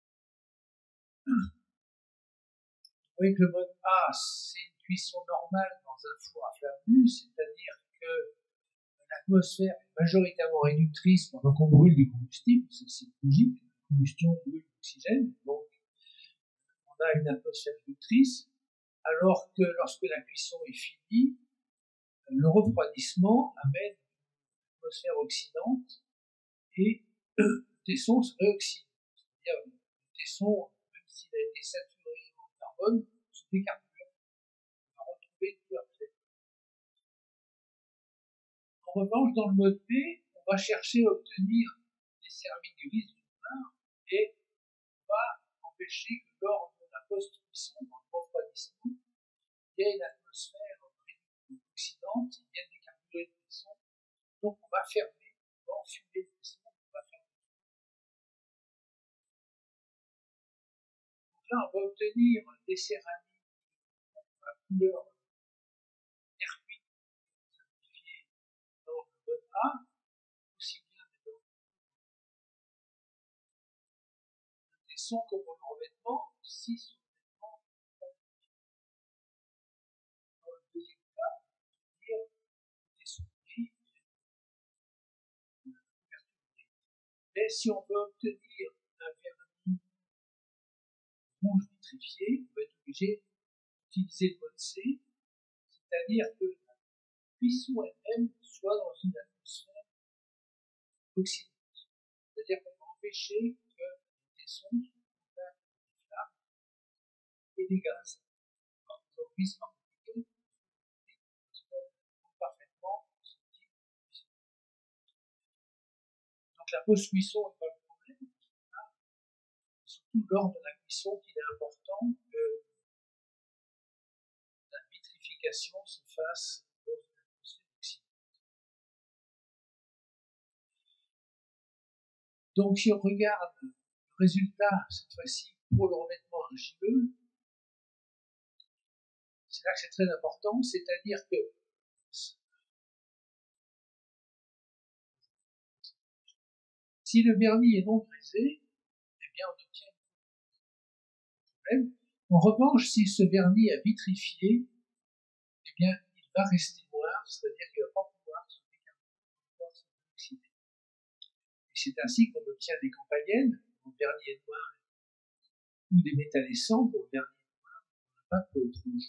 Vous voyez que le mode A, c'est une cuisson normale dans un four à flamme nue, c'est-à-dire que l'atmosphère est majoritairement réductrice pendant qu'on brûle du combustible, c'est logique, la combustion brûle l'oxygène, donc on a une atmosphère réductrice, alors que lorsque la cuisson est finie, le refroidissement amène une atmosphère oxydante et le tesson se réoxyde. C'est-à-dire le tesson, même s'il a été saturé en carbone, se décarbure. On va retrouver tout après. En revanche, dans le mode B, on va chercher à obtenir des céramiques gris d'une part et on va empêcher que lors de la post-cuisson, dans le refroidissement, il y ait une atmosphère oxydante qui vienne décarburer le tesson. Donc on va fermer, on va enfumer le tesson, on va fermer. Donc là, on va obtenir des céramiques à couleur terpie simplifiée dans le mode A, aussi bien dans le tesson que pour le revêtement, si ce revêtement est pas dans le deuxième cas, c'est-à-dire le tesson gris et la couverture grise. Mais si on veut obtenir un vernis rouge vitrifié, on va être obligé d'utiliser le mode C, c'est-à-dire que la cuisson elle-même soit dans une atmosphère oxydante. C'est-à-dire qu'on va empêcher que les tessons soient en contact avec des flammes et des gaz. Alors, aujourd'hui, c'est pas compliqué, parce qu'on comprend parfaitement ce type de cuisson. Donc la post-cuisson n'est pas le problème, c'est surtout lors de la cuisson qu'il est important que la vitrification se fasse dans une atmosphère oxydante. Donc si on regarde le résultat, cette fois-ci, pour le revêtement argileux, c'est là que c'est très important, c'est-à-dire que si le vernis est non grisé, eh bien on obtient un problème. En revanche, si ce vernis est vitrifié, eh bien il va rester noir, c'est-à-dire qu'il ne va pas pouvoir se décarboner, pouvoir se oxyder. Et c'est ainsi qu'on obtient des campagnes, dont le vernis est noir, ou des métallescents, dont le vernis est noir, on n'a pas de rouge.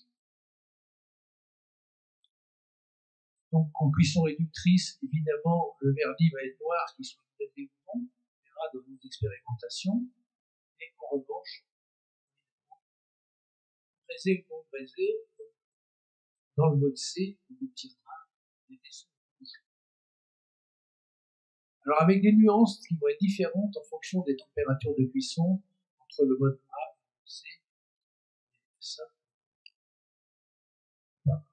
Donc, en cuisson réductrice, évidemment, le vernis va être noir, qu'il soit braisé ou non, on verra dans nos expérimentations. Et en revanche, braisé ou non braisé, dans le mode C, on obtiendra des tessons rouges. Alors, avec des nuances qui vont être différentes en fonction des températures de cuisson entre le mode A et le mode C, et ça. Voilà.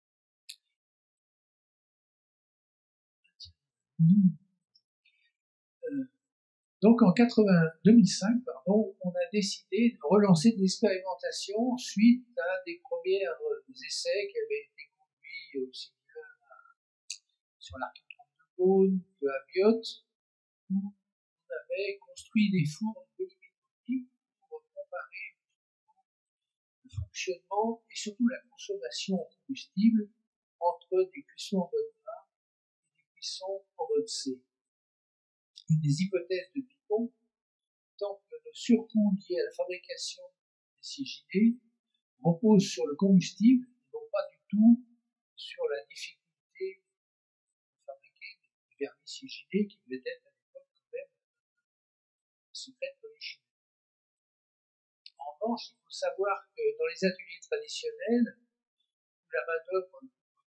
Donc en 2005, on a décidé de relancer des expérimentations suite à des premiers essais qui avaient été conduits aussi bien sur l'architrave de Beaune qu'à Biot, où on avait construit des fours de volumétrique pour comparer le fonctionnement et surtout la consommation en combustible entre des cuissons en mode A et des cuissons en mode C. Une des hypothèses de Pipon, tant que le surcoût lié à la fabrication des CJD repose sur le combustible et non pas du tout sur la difficulté de fabriquer des vernis CJD qui devaient être à l'époque quand même un secret de polychimie. En revanche, il faut savoir que dans les ateliers traditionnels, où la main-d'œuvre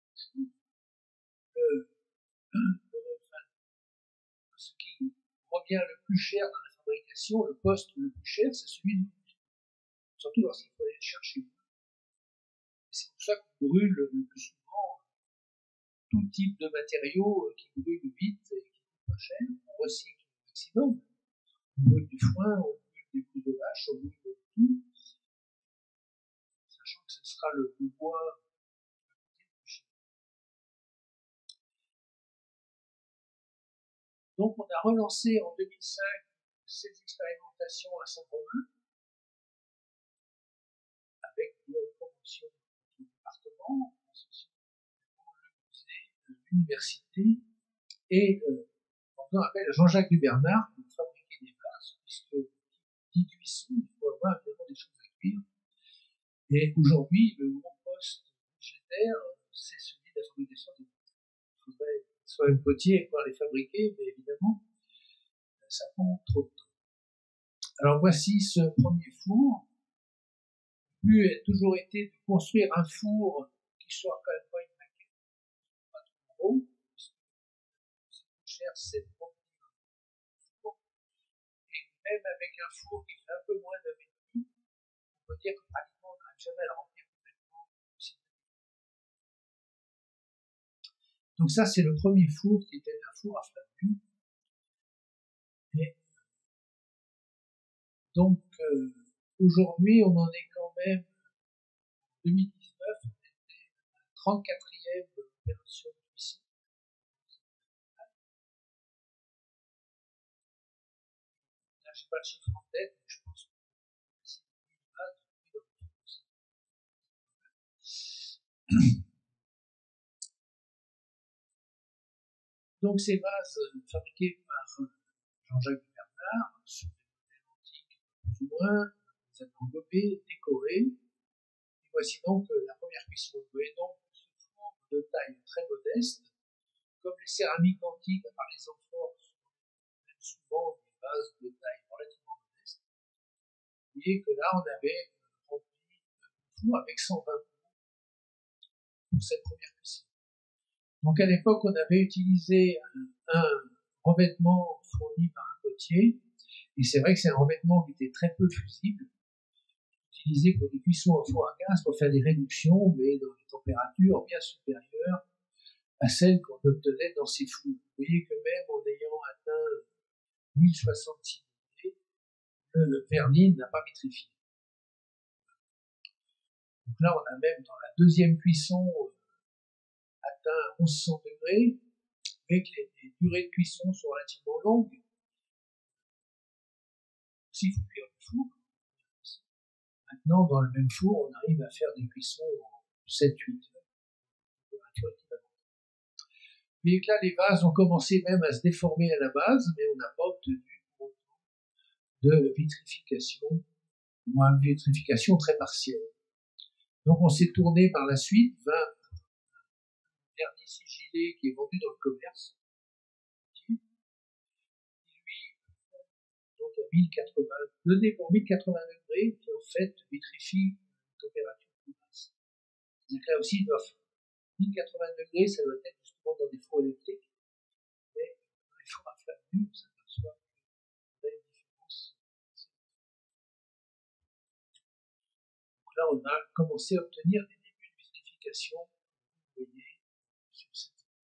ce qui revient le plus cher dans la fabrication, le poste le plus cher, c'est celui de l'industrie. Surtout lorsqu'il faut aller le chercher. C'est pour ça qu'on brûle le plus souvent tout type de matériaux qui brûlent vite et qui coûtent pas cher. On recycle au maximum. On brûle du foin, on brûle des bouts de vache, on brûle de tout, sachant que ce sera le bois. Donc on a relancé en 2005 ces expérimentations à Saint-Romain avec une promotion du département, le musée, l'université et en faisant appel à Jean-Jacques Dubernard pour fabriquer des vases, puisque dit cuisson, il faut avoir évidemment des choses à cuire. Et aujourd'hui, le gros poste budgétaire, c'est celui de la fabrication des vases. Il faudrait soit un potier et pouvoir les fabriquer, mais évidemment, ça prend trop de temps. Alors voici ce premier four. Le but a toujours été de construire un four qui soit quand même pas une maquette, pas trop gros, parce que c'est plus cher, c'est trop petit. Et même avec un four qui fait un peu moins d'un mètre et demi, on peut dire que pratiquement on n'arrive jamais à le remplir complètement. Donc ça, c'est le premier four qui était un four à flamme. Et donc aujourd'hui, on en est quand même, en 2019, on était à la 34e opération de cuisson. Là, je n'ai pas le chiffre en tête, mais je pense que c'est une base depuis. Donc ces vases fabriqués par Jean-Jacques Bernard, sur des modèles antiques plus ou moins, les avons enveloppés, décorés. Et voici donc la première cuisson. Vous voyez donc ce four de taille très modeste, comme les céramiques antiques, à part les amphores, même souvent des vases de taille relativement modeste. Vous voyez que là, on avait rempli le four avec 120 pots pour cette première cuisson. Donc à l'époque, on avait utilisé un revêtement fourni par un potier, et c'est vrai que c'est un revêtement qui était très peu fusible, utilisé pour des cuissons au four à gaz pour faire des réductions, mais dans des températures bien supérieures à celles qu'on obtenait dans ces fours. Vous voyez que même en ayant atteint 1066 degrés, le vernis n'a pas vitrifié. Donc là, on a même dans la deuxième cuisson atteint 1100 degrés, avec les durées de cuisson sont relativement longues. S'il faut cuire le four, maintenant, dans le même four, on arrive à faire des cuissons en 7-8 heures. Mais là, les vases ont commencé même à se déformer à la base, mais on n'a pas obtenu de vitrification, ou une vitrification très partielle. Donc on s'est tourné par la suite vers un vernis sigillé qui est vendu dans le commerce, qui lui, donc à 1080, donné pour 1080 degrés, qui en fait vitrifie une température plus basse. C'est-à-dire que là aussi, 1080 degrés, ça doit être justement dans des fours électriques, mais dans les fours à flamme nue, on s'aperçoit qu'il y a une différence. Donc là, on a commencé à obtenir des débuts de vitrification, vous voyez, sur cette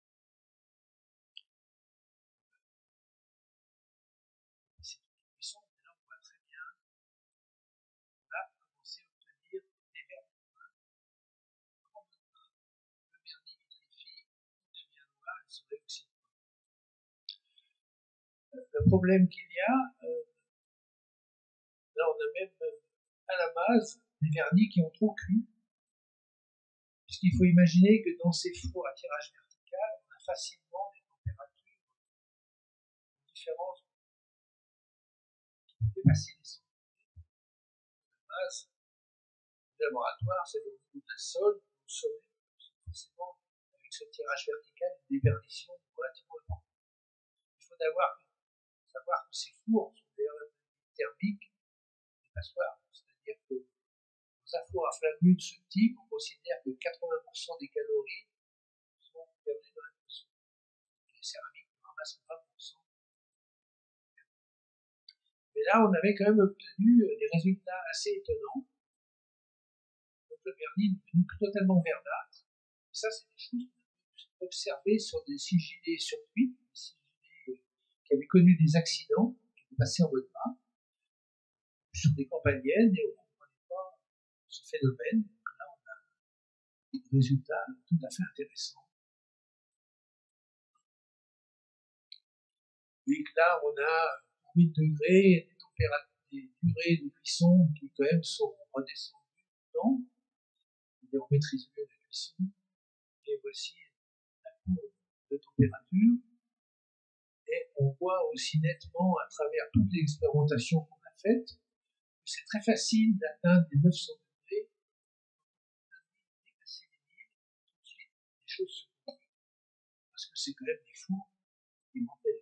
cuisson. Et là, on voit très bien, on a commencé à obtenir des vernis noirs, grand noir, le vernis vitrifie, il devient noir et se réoxyde. Le problème qu'il y a, là on a même à la base des vernis qui ont trop cuit, puisqu'il faut imaginer que dans ces fours à tirage vertical, on a facilement des températures différentes qui peuvent dépasser les 100 degrés. La base du laboratoire, c'est au niveau d'un sol, au sommet, forcément, avec ce tirage vertical, une déperdition relativement importante. Il faut savoir que ces fours sont d'ailleurs thermiques, des passoires, c'est-à-dire que dans un four à flamme nue de ce type, on considère que 80% des calories sont perdues dans la cuisson. Les céramiques ramassent 20%. Mais là, on avait quand même obtenu des résultats assez étonnants. Donc le vernis est devenu totalement verdâtre. Et ça, c'est des choses qu'on peut observer sur des sigillés sur cuite, des sigillés qui avaient connu des accidents, qui étaient passés en mode bas, sur des campagniennes, et on ne comprenait pas ce phénomène. Donc là, on a résultats tout à fait intéressants. Et que là, on a 8 degrés, des durées de cuisson qui quand même sont redescendues dedans. On maîtrise mieux la cuisson. Et voici la courbe de température. Et on voit aussi nettement à travers toutes les expérimentations qu'on a faites que c'est très facile d'atteindre les 900 degrés. Dépasser les 1000, tout de suite, les choses se compliquent. Parce que c'est quand même des fours alimentaires.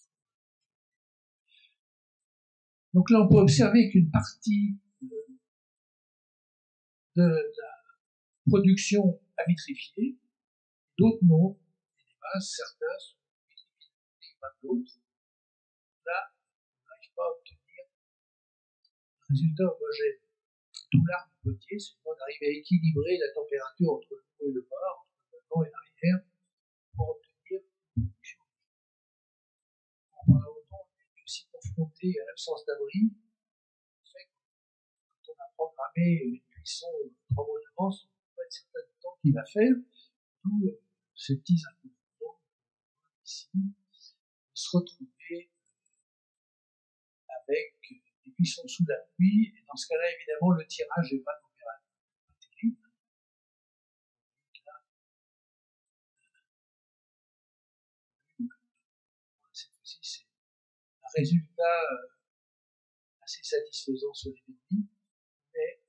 Donc là, on peut observer qu'une partie de la production a vitrifié, d'autres non. Et les bases, certains sont vitrifiés, pas d'autres. Là, on n'arrive pas à obtenir un résultat homogène. Tout l'art du potier, c'est d'arriver à équilibrer la température entre le haut et le bas, entre l'avant et l'arrière, pour obtenir une production. Pendant longtemps, on était aussi confronté à l'absence d'abri. Quand on a programmé une cuisson 3 mois d'avance, on ne peut pas être certain du temps qu'il va faire. D'où ces petits inconvénients ici, se retrouver avec des cuissons sous la pluie. Et dans ce cas-là, évidemment, le tirage n'est pas terrible. Cette fois-ci, c'est un résultat assez satisfaisant sur les débris, mais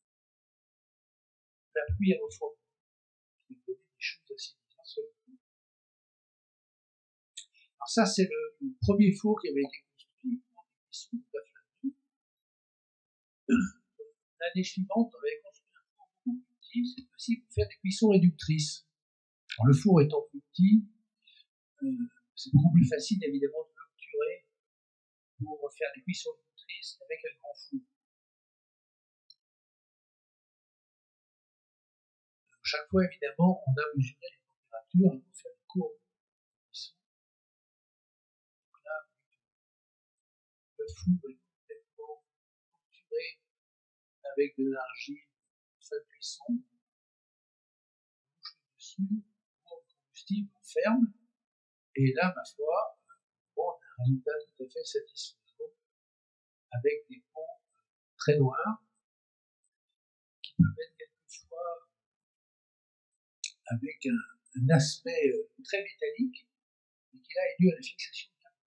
la pluie a refroidi, qui donne des choses assez bizarres sur le pluie. Alors ça, c'est le premier four qui avait été construit pour des cuissons de la flamme. L'année suivante, on avait construit un four beaucoup plus petit, cette fois-ci pour faire des cuissons réductrices. Alors le four étant plus petit, c'est beaucoup plus facile évidemment de l'obturer pour faire des cuissons réductrices avec un grand four. Chaque fois, évidemment, on a mesuré les températures pour faire des courbes de cuisson. Donc là, le four est complètement obturé avec de l'argile de fin de cuisson. On bouche le dessus, on le combustible, on ferme. Et là, ma foi, on a un résultat tout à fait satisfaisant avec des ponts très noirs qui peuvent être quelquefois avec un aspect très métallique et qui là est dû à la fixation de carbone.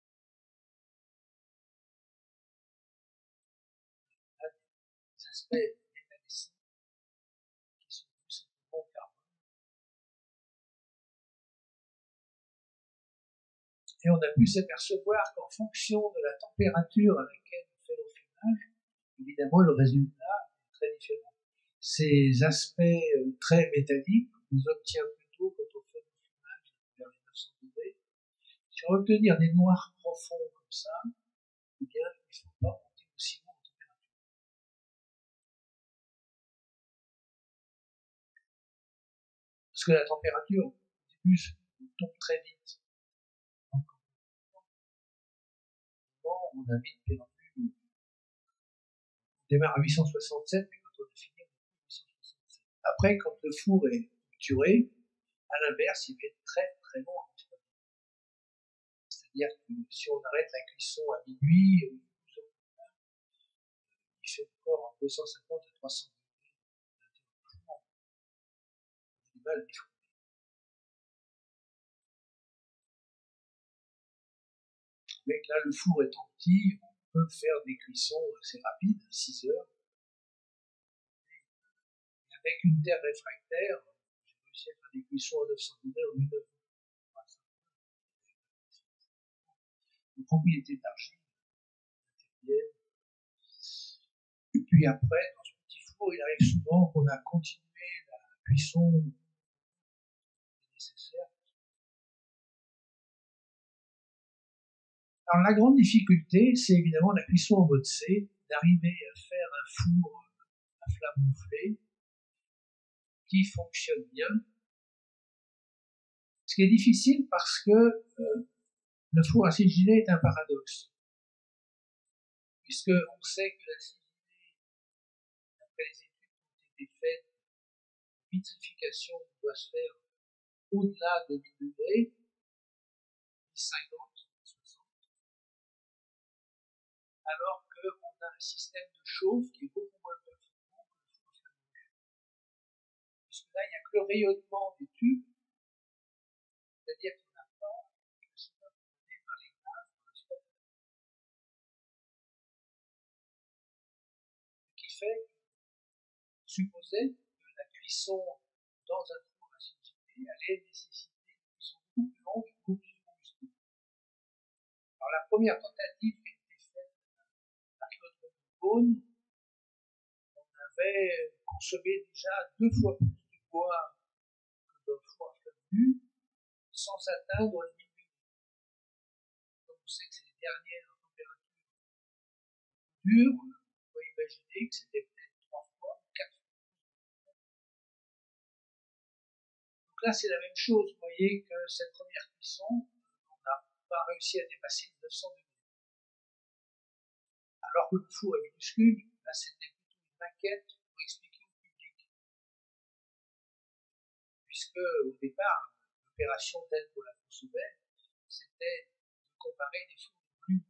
Là, des aspects métallisants qui sont plus simplement carbone. Et on a pu s'apercevoir qu'en fonction de la température à laquelle on fait l'enfumage, évidemment le résultat est très différent. Ces aspects très métalliques, on les obtient plutôt quand on fait l'enfumage vers les 900 degrés. Si on veut obtenir des noirs profonds comme ça, eh bien, il ne faut pas monter aussi haut en température. Parce que la température, au début, tombe très vite. Donc, on a vite perdu. On démarre à 867, mais quand on a fini, on est à 867. Après, quand le four est obturé, à l'inverse, il va être très très long à refroidir. C'est-à-dire que si on arrête la cuisson à minuit, il fait encore en 250 à 300 degrés. On a du mal à défouler. Mais là, le four étant petit, on peut faire des cuissons assez rapides, 6 heures. Et avec une terre réfractaire, j'ai réussi à faire des cuissons à 900 degrés en 1 heure. Les propriétés d'argile, et puis après, dans ce petit four, il arrive souvent qu'on a continué la cuisson nécessaire. Alors la grande difficulté, c'est évidemment la cuisson en mode C, d'arriver à faire un four à flamme gonflée qui fonctionne bien. Ce qui est difficile parce que le four acidulé est un paradoxe. Puisque on sait que l'acidulé, d'après les études qui ont été faites vitrification doit se faire au-delà de 1000 degrés, 50, 60, alors qu'on a un système de chauffe qui est beaucoup moins performant que le four à flamme. Puisque là, il n'y a que le rayonnement des tubes, c'est-à-dire qu'il n'y a pas la chaleur donnée par les gaz dans le stock. Ce qui fait supposer que la cuisson dans un four à CGD allait nécessiter une cuisson beaucoup plus longue et beaucoup plus robuste. Alors la première tentative qui a été faite par Claude Beaune, on avait consommé déjà 2 fois plus de bois que dans le four à flamme nue, sans atteindre les 1000 degrés. Comme on sait que c'est les dernières températures dures, on peut imaginer que c'était peut-être 3 fois ou 4 fois. Donc là, c'est la même chose. Vous voyez que cette première cuisson, on n'a pas réussi à dépasser les 900 degrés. Alors que le four est minuscule, là, c'était plutôt une maquette pour expliquer au public. Puisque, au départ, l'opération telle qu'on la concevait, c'était de comparer les fours de volume.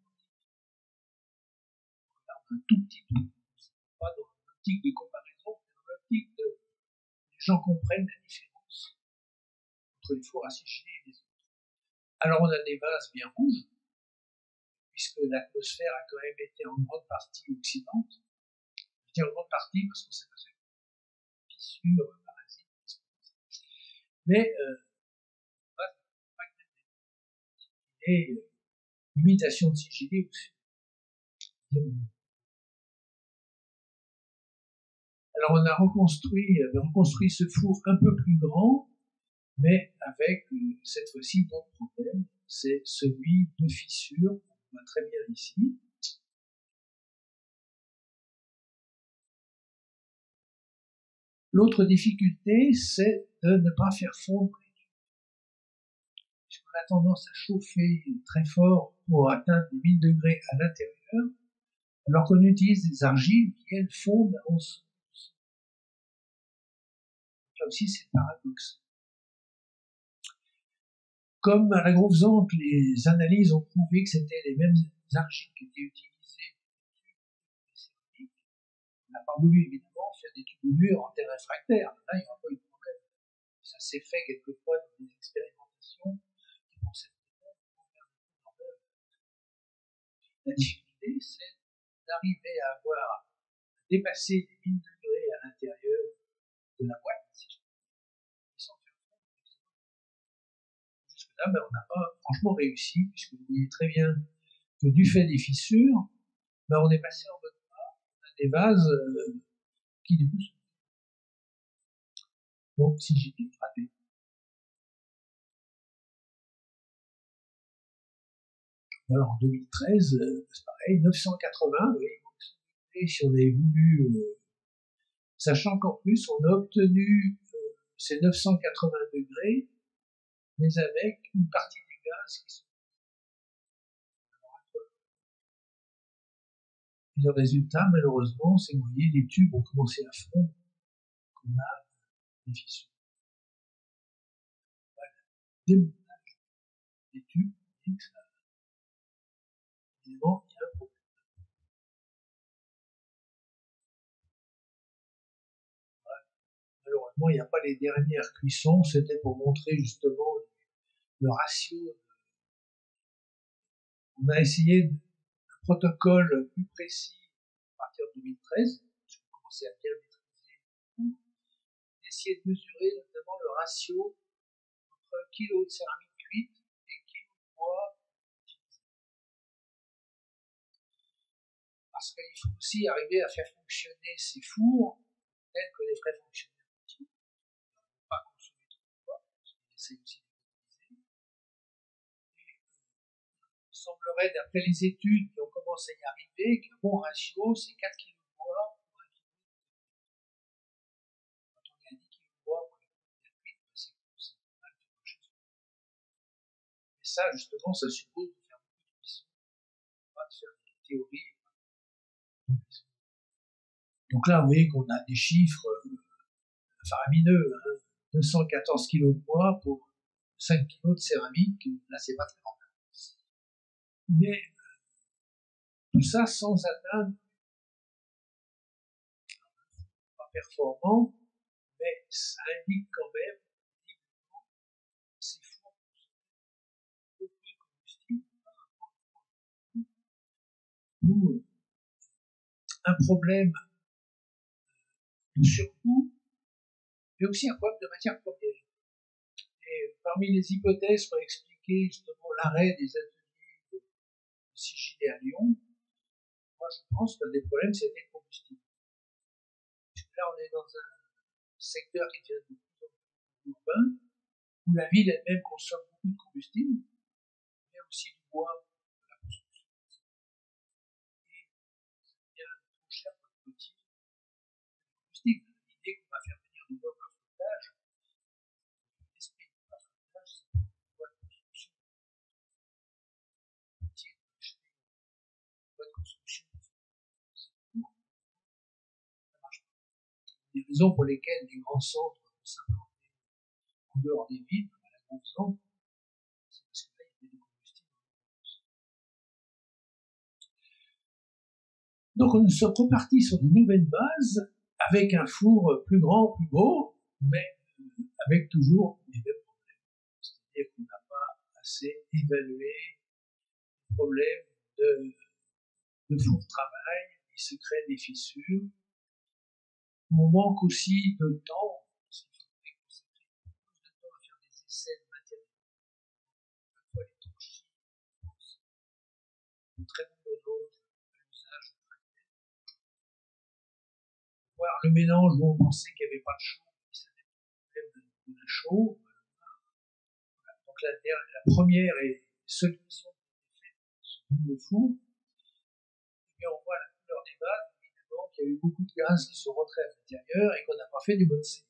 Là, on a un tout petit peu. C'est pas dans l'optique de comparaison, mais dans l'optique de les gens comprennent la différence entre les fours à CGD et les autres. Alors, on a des vases bien rouges, puisque l'atmosphère a quand même été en grande partie oxydante. Je dis en grande partie parce que c'est parce que fissures, parasites, mais et l'imitation de CGD aussi. Alors on a reconstruit ce four un peu plus grand, mais avec cette fois-ci d'autres problèmes. C'est celui de fissures, on voit très bien ici. L'autre difficulté, c'est de ne pas faire fondre les tubes. Puisqu'on a tendance à chauffer très fort pour atteindre les 1000 degrés à l'intérieur, alors qu'on utilise des argiles qui, elles, fondent en dessous. Là aussi, c'est le paradoxe. Comme à la Grove-Zante, les analyses ont prouvé que c'était les mêmes argiles qui étaient utilisées pour les tubes céramiques, on n'a pas voulu évidemment faire des tubes mûrs en terre réfractaire. Là, il n'y aura pas eu de problème. Ça s'est fait quelquefois dans des expérimentations qui pour cette raison vont faire beaucoup d'ordre. La difficulté, c'est d'arriver à avoir dépassé les 1000 degrés à l'intérieur de la boîte, sans faire fondre. Jusque-là, ben, on n'a pas franchement réussi, puisque vous voyez très bien que du fait des fissures, ben, on est passé en mode bas, on a des vases qui du coup sont. Donc, si j'ai été frappé. Alors, en 2013, c'est pareil, 980, oui, et si on avait voulu, sachant qu'en plus, on a obtenu ces 980 degrés, mais avec une partie des gaz qui sont. Et le résultat, malheureusement, c'est que vous voyez, les tubes ont commencé à fondre, qu'on a des fissures. Voilà. Démontage des tubes, et que ça, évidemment, il y a un problème. Voilà. Malheureusement, il n'y a pas les dernières cuissons, c'était pour montrer justement le ratio. On a essayé un protocole plus précis à partir de 2013, parce qu'on commençait à bien maîtriser, d'essayer de mesurer notamment le ratio entre 1 kg de céramique cuite et 1 kg de bois utilisé. Parce qu'il faut aussi arriver à faire fonctionner ces fours tels que les vrais fonctionnaires petits, ne pas consommer trop de bois, parce qu'ils essaient aussi d'économiser. Et il semblerait, d'après les études qui ont commencé à y arriver, qu'un bon ratio, c'est 4 kg de bois pour 1 kg de cuite. Quand on est à 10 kg de bois pour les premières cuites, c'est pas mal quelque chose. Et ça, justement, ça suppose de faire beaucoup de cuisson, pas de faire des théories. Donc là, vous voyez qu'on a des chiffres faramineux, hein, 214 kg de bois pour 5 kg de céramique, là c'est pas très rentable. Mais tout ça sans atteindre pas performant, mais ça indique quand même que ces fours sont beaucoup de combustible par rapport à nous, un problème de surcoût, mais aussi un problème de matière première. Et parmi les hypothèses pour expliquer justement l'arrêt des ateliers de Sigilé à Lyon, moi je pense qu'un des problèmes c'était le combustible. Là on est dans un secteur qui devient de plus en plus urbain, où la ville elle-même consomme beaucoup de combustible, mais aussi du bois pour la construction. Et ça devient trop cher pour le petit combustible. L'idée qu'on va faire venir du bois par flottage, l'esprit du bois par flottage, c'est le bois de construction. Acheter du bois de construction, c'est court, ça marche pas. Les raisons pour lesquelles les grands centres vont s'implanter en dehors des villes, à la grande centre, c'est parce que là, il y a des combustibles. Donc on se repartit sur de nouvelles bases, avec un four plus grand, plus beau, mais avec toujours les mêmes problèmes. C'est-à-dire qu'on n'a pas assez évalué les problèmes de four de travail, il se crée des fissures. On manque aussi de temps, parce qu'il faudrait consacrer plus de temps à faire des essais de matériaux. Parfois les torchis, une très bonne dose à l'usage de tracteurs. Voir le mélange où on pensait qu'il n'y avait pas de chaud, mais ça avait le problème de la chaux. Voilà. Donc la première et seule mission qui a été faite sur le four, et on voit la couleur des bases, évidemment qu'il y a eu beaucoup de gaz qui sont rentrés à l'intérieur et qu'on n'a pas fait du bon C.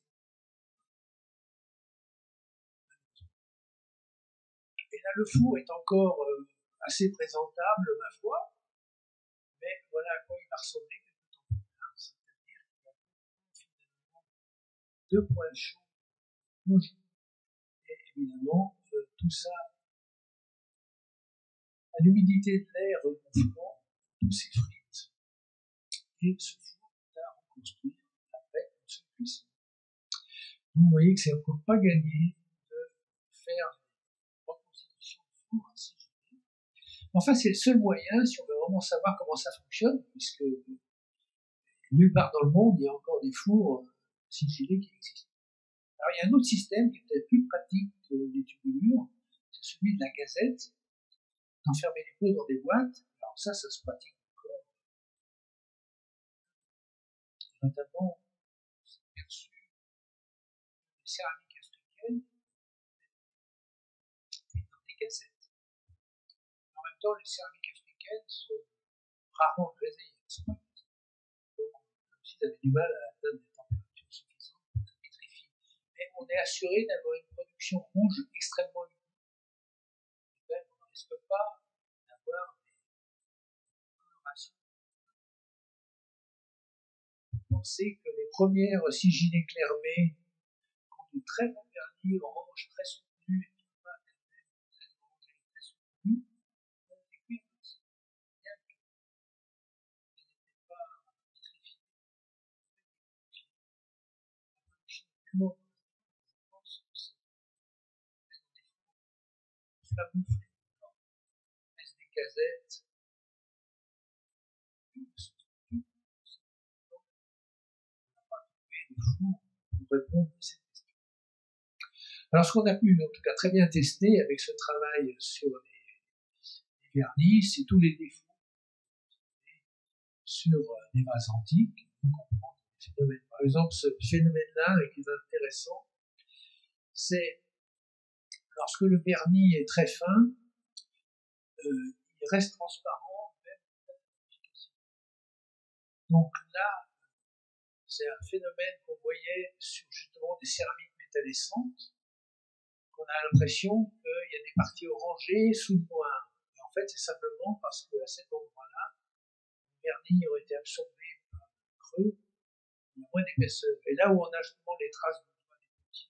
Et là, le four est encore assez présentable, ma foi, mais voilà à quoi il va ressembler quelque temps plus tard, c'est-à-dire qu'il y a finalement deux poils chauds rouges, et évidemment, tout ça, à l'humidité de l'air regonflant, tout s'effrite, et ce four est à reconstruire après une seule cuisson. Vous voyez que c'est encore pas gagné de faire une reconstitution de four ainsi. Enfin, c'est le seul moyen, si on veut vraiment savoir comment ça fonctionne, puisque nulle part dans le monde, il y a encore des fours sigillés qui existent. Alors, il y a un autre système qui est peut-être plus pratique que les tubulures, c'est celui de la gazette, d'enfermer les pots dans des boîtes. Alors ça se pratique encore. Notamment, c'est perçu les céramiques africaines dans des gazettes. En même temps, les céramiques africaines sont rarement brisées. Donc, si vous avez du mal à atteindre des températures suffisantes, ça pétrifie. Mais on est assuré d'avoir une production rouge extrêmement unique. On ne risque pas d'avoir des colorations. Vous pensez que les premières sigillées Clermay ont de très bons vernis orange, très soutenus, et qui n'ont pas elles-mêmes très orange et très soutenus, ont des cuivres aussi. Bien que elles n'étaient pas vitrifiées, la production est tellement je pense que c'est fait dans des fours flamouflés. Alors, on laisse des casettes, pour répondre à cette question. Alors, ce qu'on a pu, en tout cas, très bien tester avec ce travail sur les vernis, c'est tous les défauts sur les vases antiques. On comprend des phénomènes. Par exemple, ce phénomène-là, qui est intéressant, c'est lorsque le vernis est très fin, il reste transparent, même. Donc là, c'est un phénomène qu'on voyait sur justement des céramiques métallescentes, qu'on a l'impression qu'il y a des parties orangées sous le noir. Et en fait, c'est simplement parce qu'à cet endroit-là, le vernis aurait été absorbé par le creux, il y a moins d'épaisseur. Et là où on a justement les traces de doigts des petits,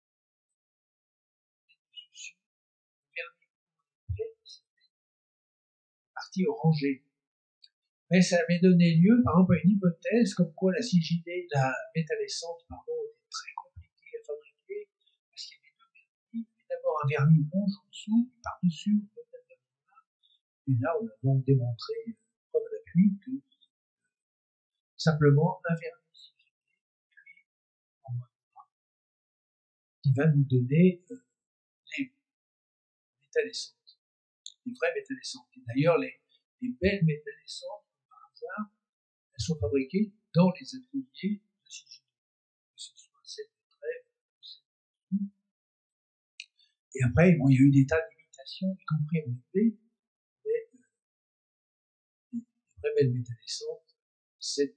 le vernis c'est la partie orangée. Mais ça avait donné lieu, par exemple, à une hypothèse comme quoi la CJD, la métallescente, était très compliquée à fabriquer, parce qu'il y avait deux vernis. Il y avait d'abord un vernis rouge en dessous, et par-dessus, peut-être la noire. Et là, on a donc démontré, preuve à l'appui, que simplement un vernis CJD, puis en mode noir, qui va nous donner les métallescentes, les vraies métallescentes. Et d'ailleurs, les belles métallescentes, elles sont fabriquées dans les ateliers de CJD, que ce soit celle de Trèves ou celle de. Et après, bon, il y a eu des tas d'imitations, y compris en UV, mais les vraies belles métallescentes, c'est.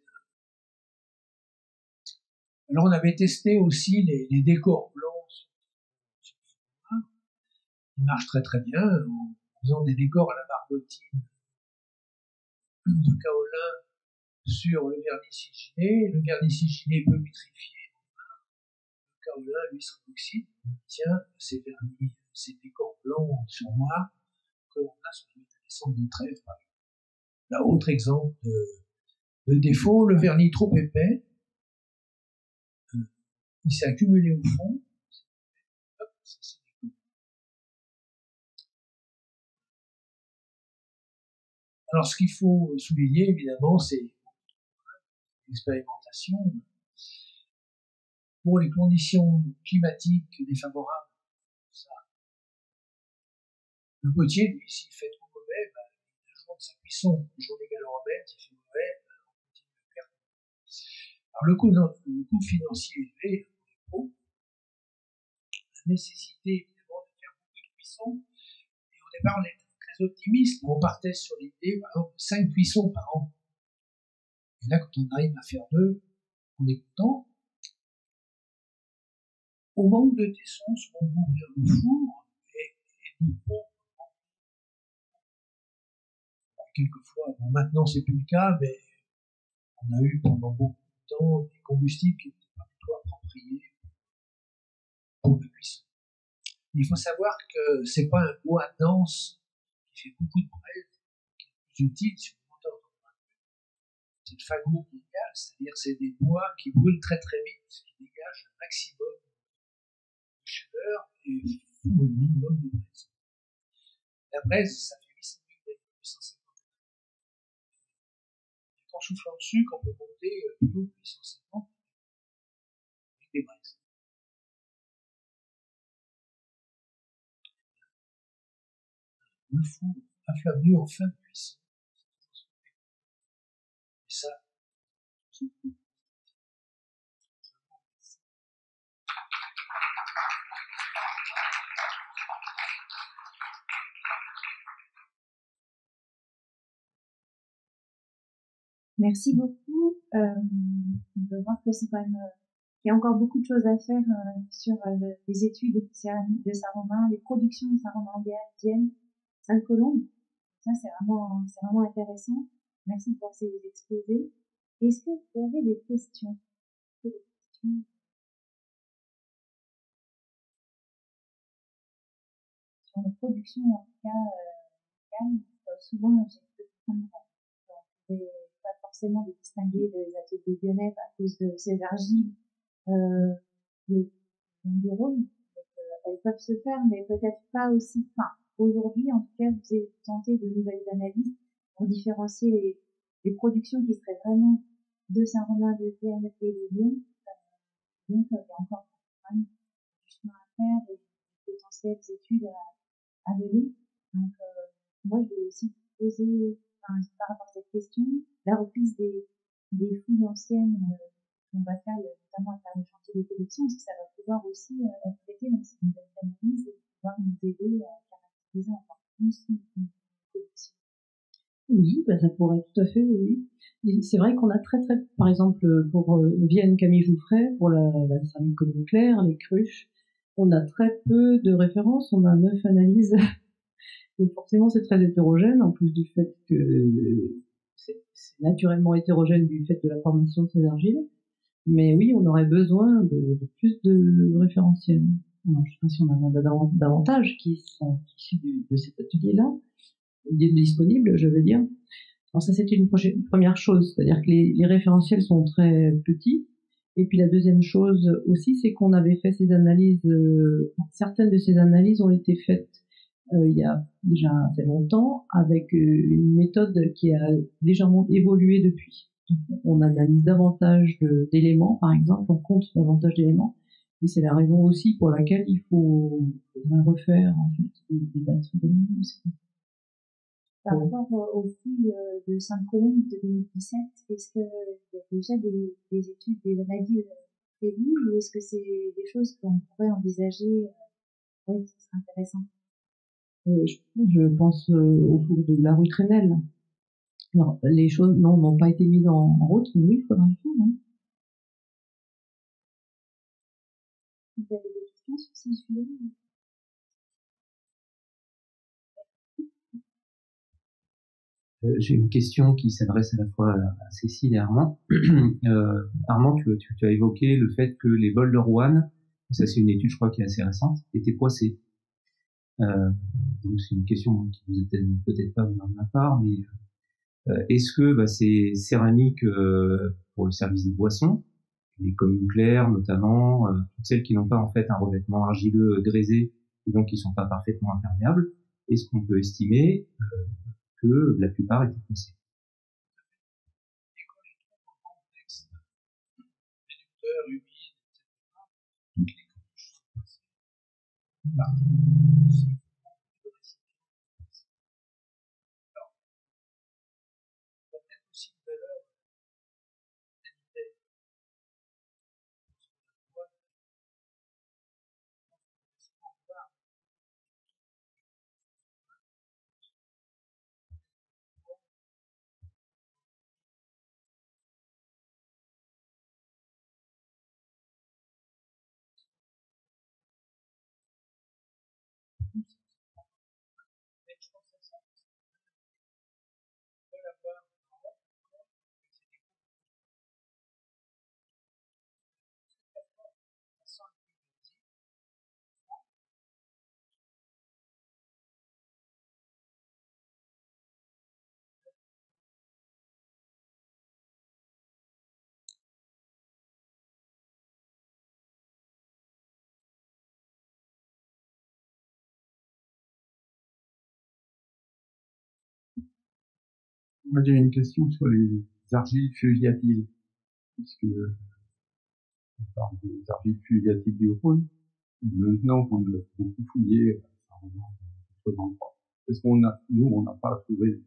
Alors, on avait testé aussi les décors blancs sur le qui marchent très très bien, en faisant des décors à la barbotine de kaolin sur le vernis CJD. Le vernis CJD peut vitrifier. Le kaolin, lui, se réoxyde. On obtient ces vernis, ces décors blancs sur noir que l'on a sur les métallescentes de Trèves. Là, autre exemple de défaut, le vernis trop épais, il s'est accumulé au fond. Hop, ça s'est décollé. Alors, ce qu'il faut souligner, évidemment, c'est l'expérimentation. Pour les conditions climatiques défavorables, ça. Le potier, lui, s'il fait trop mauvais, le jour de sa cuisson, le jour des galorobètes, il fait mauvais, on continue à perdre. Alors, le coût financier élevé, la nécessité, évidemment, de faire beaucoup de cuissons. Et au départ, on était très optimiste. On partait sur l'idée, par exemple, de 5 cuissons par an. Et là, quand on arrive à faire 2, on est content. Au manque de tessons, on va ouvrir le four et de pompe. Quelquefois, bon, maintenant c'est plus le cas, mais on a eu pendant beaucoup de temps des combustibles qui n'étaient pas du tout appropriés pour la cuisson. Il faut savoir que c'est pas un bois dense qui fait beaucoup de braise qui est plus utile sur le moteur de bois. C'est le fagot idéal, c'est-à-dire c'est des bois qui brûlent très très vite, qui dégagent un maximum de chaleur et font le minimum de braise. La braise, ça fait 800 degrés, 850 degrés. Et en soufflant dessus, on peut monter plus haut que 850 avec des braises. Le four afflamé en fin de cuisson. Et ça, c'est tout. Merci beaucoup. On peut voir que c'est quand même il y a encore beaucoup de choses à faire sur les études de céramique de Saint-Romain, les productions de Saint-Romain en Vienne, Sainte-Colombe. Ça, c'est vraiment intéressant. Merci pour ces exposés. Est-ce que vous avez des questions? Sur la production, en tout cas, souvent, j'ai pu comprendre. On ne pouvait pas forcément les distinguer des ateliers lyonnais à cause de ces argiles du Rhône. Elles peuvent se faire, mais peut-être pas aussi. Enfin, aujourd'hui, en tout cas, vous avez tenté de nouvelles analyses pour différencier les productions qui seraient vraiment de Saint-Romain de Vienne et de Lyon. Donc, il y a encore du chemin à faire et de potentielles études à mener. Donc, moi, je vais aussi vous poser, par rapport à cette question, la reprise des fouilles anciennes qu'on va faire, notamment à faire le chantier des collections, parce que ça va pouvoir aussi traiter dans cette nouvelle analyse et pouvoir nous aider à caractériser encore plus une collection. Oui, ça pourrait tout à fait, oui. C'est vrai qu'on a par exemple, pour Vienne Camille Jouffret, pour la céramique Colombe Claire, les cruches, on a très peu de références, on a 9 analyses. Donc forcément, c'est très hétérogène, en plus du fait que c'est naturellement hétérogène du fait de la formation de ces argiles. Mais oui, on aurait besoin de plus de référentiels. Alors, je ne sais pas si on en a davantage qui sont issus de cet atelier-là, disponibles, je veux dire. Alors ça, c'est une première chose, c'est-à-dire que les référentiels sont très petits. Et puis la deuxième chose aussi, c'est qu'on avait fait ces analyses, certaines de ces analyses ont été faites il y a déjà assez longtemps, avec une méthode qui a légèrement évolué depuis. On analyse davantage d'éléments, par exemple, on compte davantage d'éléments, et c'est la raison aussi pour laquelle il faudrait refaire en fait des batteries d'éléments aussi. Par rapport aux fouilles de Sainte-Colombe de 2017, est-ce qu'il y a déjà des études, des analyses prévues, ou est-ce que c'est des choses qu'on pourrait envisager? Oui, ce serait intéressant. Je pense au fouilles de la rue Trenel. Alors, les choses n'ont pas été mises en route, mais oui, il faudra le faire. Hein. Vous avez des questions sur ces sujets? J'ai une question qui s'adresse à la fois à Cécile et Armand. Armand, tu as évoqué le fait que les bols de Rouen, ça c'est une étude je crois qui est assez récente, étaient poissés. Donc c'est une question qui vous est peut-être pas venant de ma part, mais est-ce que ces céramiques pour le service des boissons, les communes claires notamment, toutes celles qui n'ont pas en fait un revêtement argileux grésé et donc qui sont pas parfaitement imperméables, est-ce qu'on peut estimer que la plupart étaient poissés? Moi, j'ai une question sur les argiles fluviatiles, puisque on parle des argiles fluviatiles du Rhône. Maintenant qu'on a beaucoup fouillé, ça remonte dans le temps. Est-ce nous, on n'a pas trouvé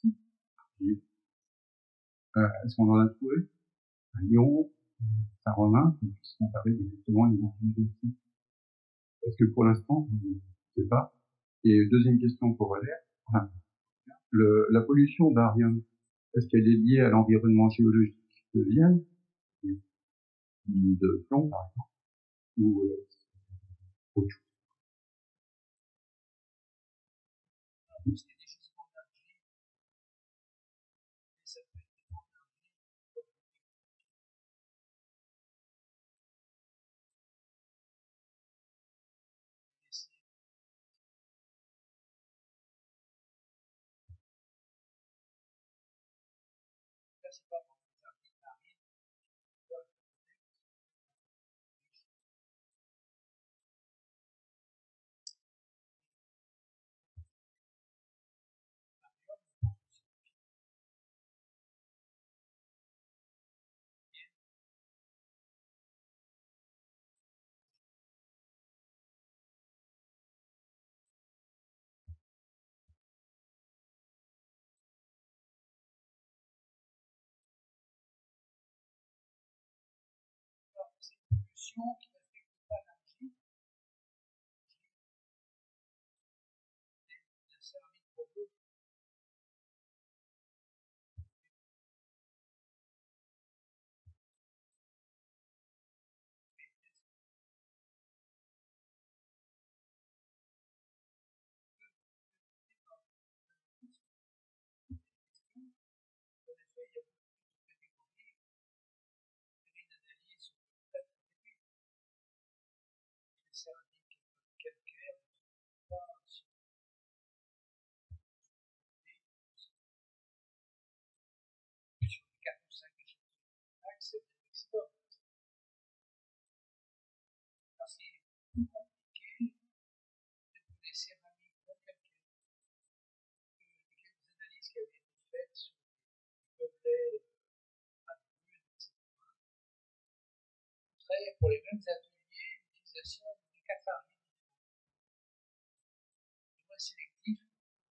est-ce qu'on en a trouvé à Lyon, Saint-Romain, qu'on puisse comparer directement les argiles aussi? Parce que pour l'instant, je ne sais pas. Et deuxième question pour Valère, la pollution barium, est-ce qu'elle est liée à l'environnement géologique de Vienne, de plomb par exemple, ou autre chose? pour les mêmes ateliers l'utilisation de 4 araignées moins sélectives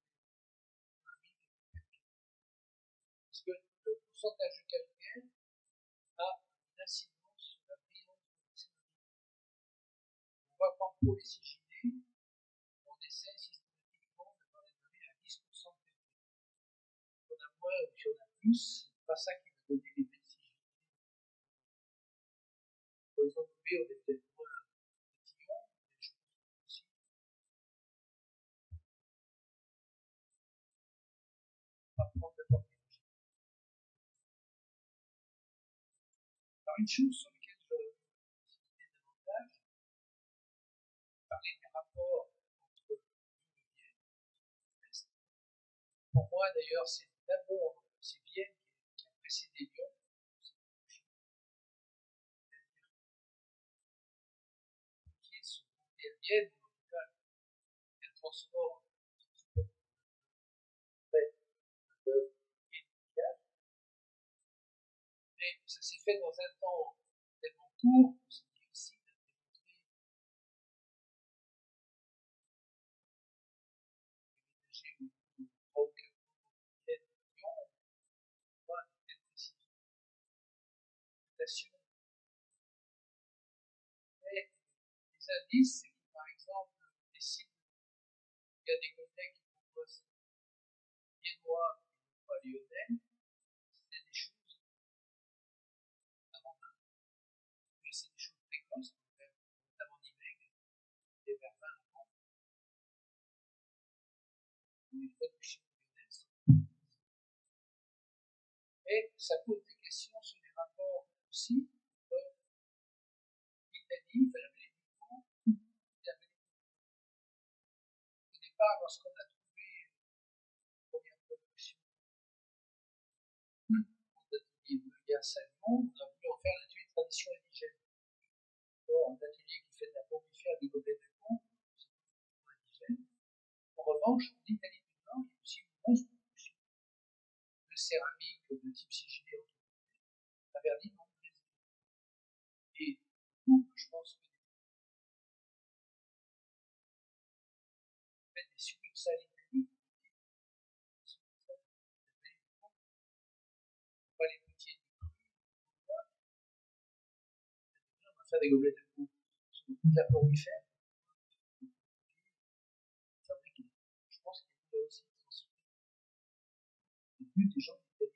parce que le pourcentage de calcaire a une incidence sur la brillance de céramique. On voit qu'en pour les sigilés, on essaie systématiquement d'avoir les données à 10% de calcaire. Si on a moins ou si on a plus, c'est pas ça qui va donner les belles sigilés. Pour les entourés, on est peut-être moins pétillant, mais je pense que aussi. On va prendre d'abord les logiques. Alors, une chose sur laquelle je vais insister davantage, parler des rapports entre Lyon et Vienne, l'Est. Pour moi, d'ailleurs, c'est d'abord Vienne qui a précédé Lyon. Qui est ce côté à Vienne, en tout cas, le transport mais ça s'est fait dans un temps tellement court que c'est difficile de démontrer ou aucun Vienne de Lyon, pas de telle précision. Mais les indices, c'est que par exemple, les sites, il y a des collègues qui proposent viennois et pas lyonnais, c'est des choses avant main, mais c'est des choses précoces, notamment Nimègue, et vers 20 ans, ou les productions lyonnaises. Et ça pose des questions sur les rapports aussi entre l'Italie, la vallée du Pont, et la vallée du Pont. Au départ, lorsqu'on a trouvé la première production d'atelier Meugas à Lyon, on a voulu en faire l'atelier de tradition indigène. Un atelier qui fait de la bombifère du goblet de Pont, c'est pas indigène. En revanche, en Italie du Nord, il y a aussi une grosse production de céramique de type sigilé à Verdi, non, et du coup, je pense que des succursales italiennes, pas les petits du cru, on va faire des gobelets de Pont sur toute la bombifère. Je pense qu'il y a aussi le but des gens d'Italie.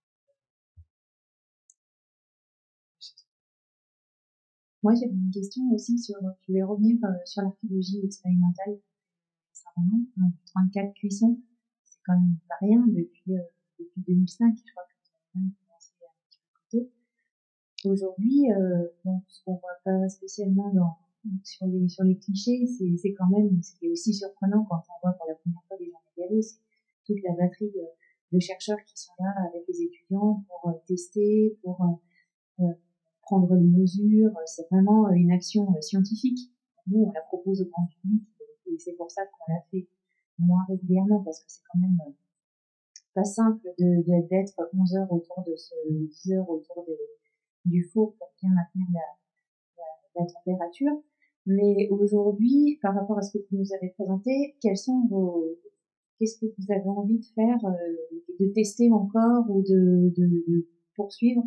Moi, j'avais une question aussi je vais revenir sur l'archéologie expérimentale. Ça remonte, donc 34 cuissons, c'est quand même pas rien depuis 2005, je crois que ça a commencé un petit peu plus tôt. Aujourd'hui, ce qu'on voit pas spécialement sur les clichés, c'est quand même ce qui est aussi surprenant quand on voit pour la première fois des gens mégalos, c'est toute la batterie de chercheurs qui sont là avec les étudiants pour tester, pour prendre les mesures. C'est vraiment une action scientifique. Nous, on la propose au grand public et c'est pour ça qu'on la fait moins régulièrement parce que c'est quand même pas simple d'être 11 heures autour de 10 heures autour du four pour bien maintenir la température. Mais aujourd'hui, par rapport à ce que vous nous avez présenté, qu'est-ce que vous avez envie de faire, de tester encore ou de poursuivre,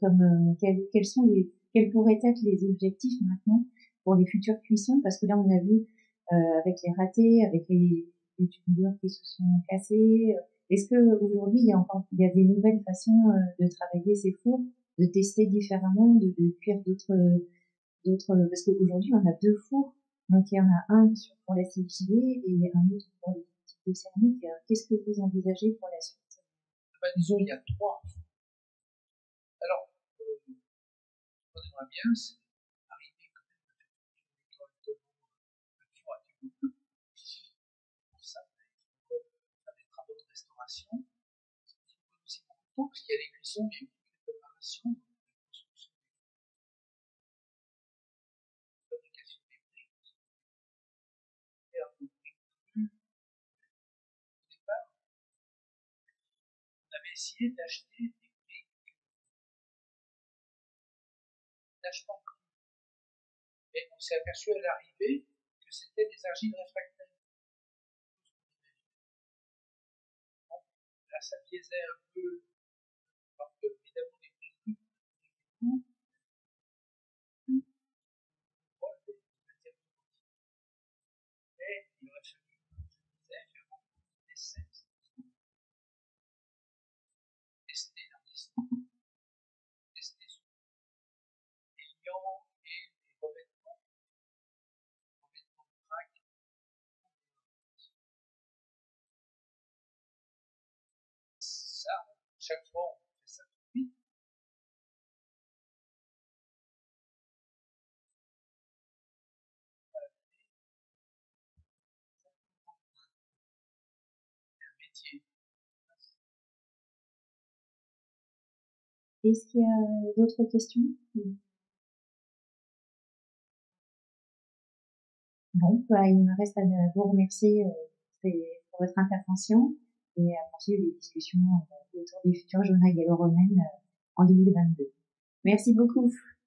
quels pourraient être les objectifs maintenant pour les futures cuissons? Parce que là, on a vu avec les ratés, avec les tubulures qui se sont cassées. Est-ce que aujourd'hui il y a des nouvelles façons de travailler ces fours, de tester différemment, de cuire d'autres, parce qu'aujourd'hui on a 2 fours, donc il y en a un pour la CFCD et un autre pour les types de céramique. Qu'est-ce que vous envisagez pour la suite? Disons, il y a 3. Alors, on aimerait bien, c'est arriver quand même à faire correctement le four à tube. Pour ça, il faut faire des travaux de restauration. Ça prend aussi beaucoup de temps, parce qu'il y a les cuissons, mais il y a aussi les préparations, la construction des fabrication des briques, faire des briques crues. Au départ, on avait essayé d'acheter des briques d'achement cru. mais on s'est aperçu à l'arrivée que c'était des argiles réfractaires. Donc, là, ça biaisait un peu, parce que évidemment, les construits, mais il aurait fallu, je disais, faire des essais, tester la résistance, tester sur les liants et les revêtements de crack. Ça, chaque fois, on fait ça tout de suite. Métier. Est-ce qu'il y a d'autres questions? Bon, bah, il me reste à vous remercier pour votre intervention et à poursuivre les discussions autour des futures journées gallo-romaines en 2022. Merci beaucoup.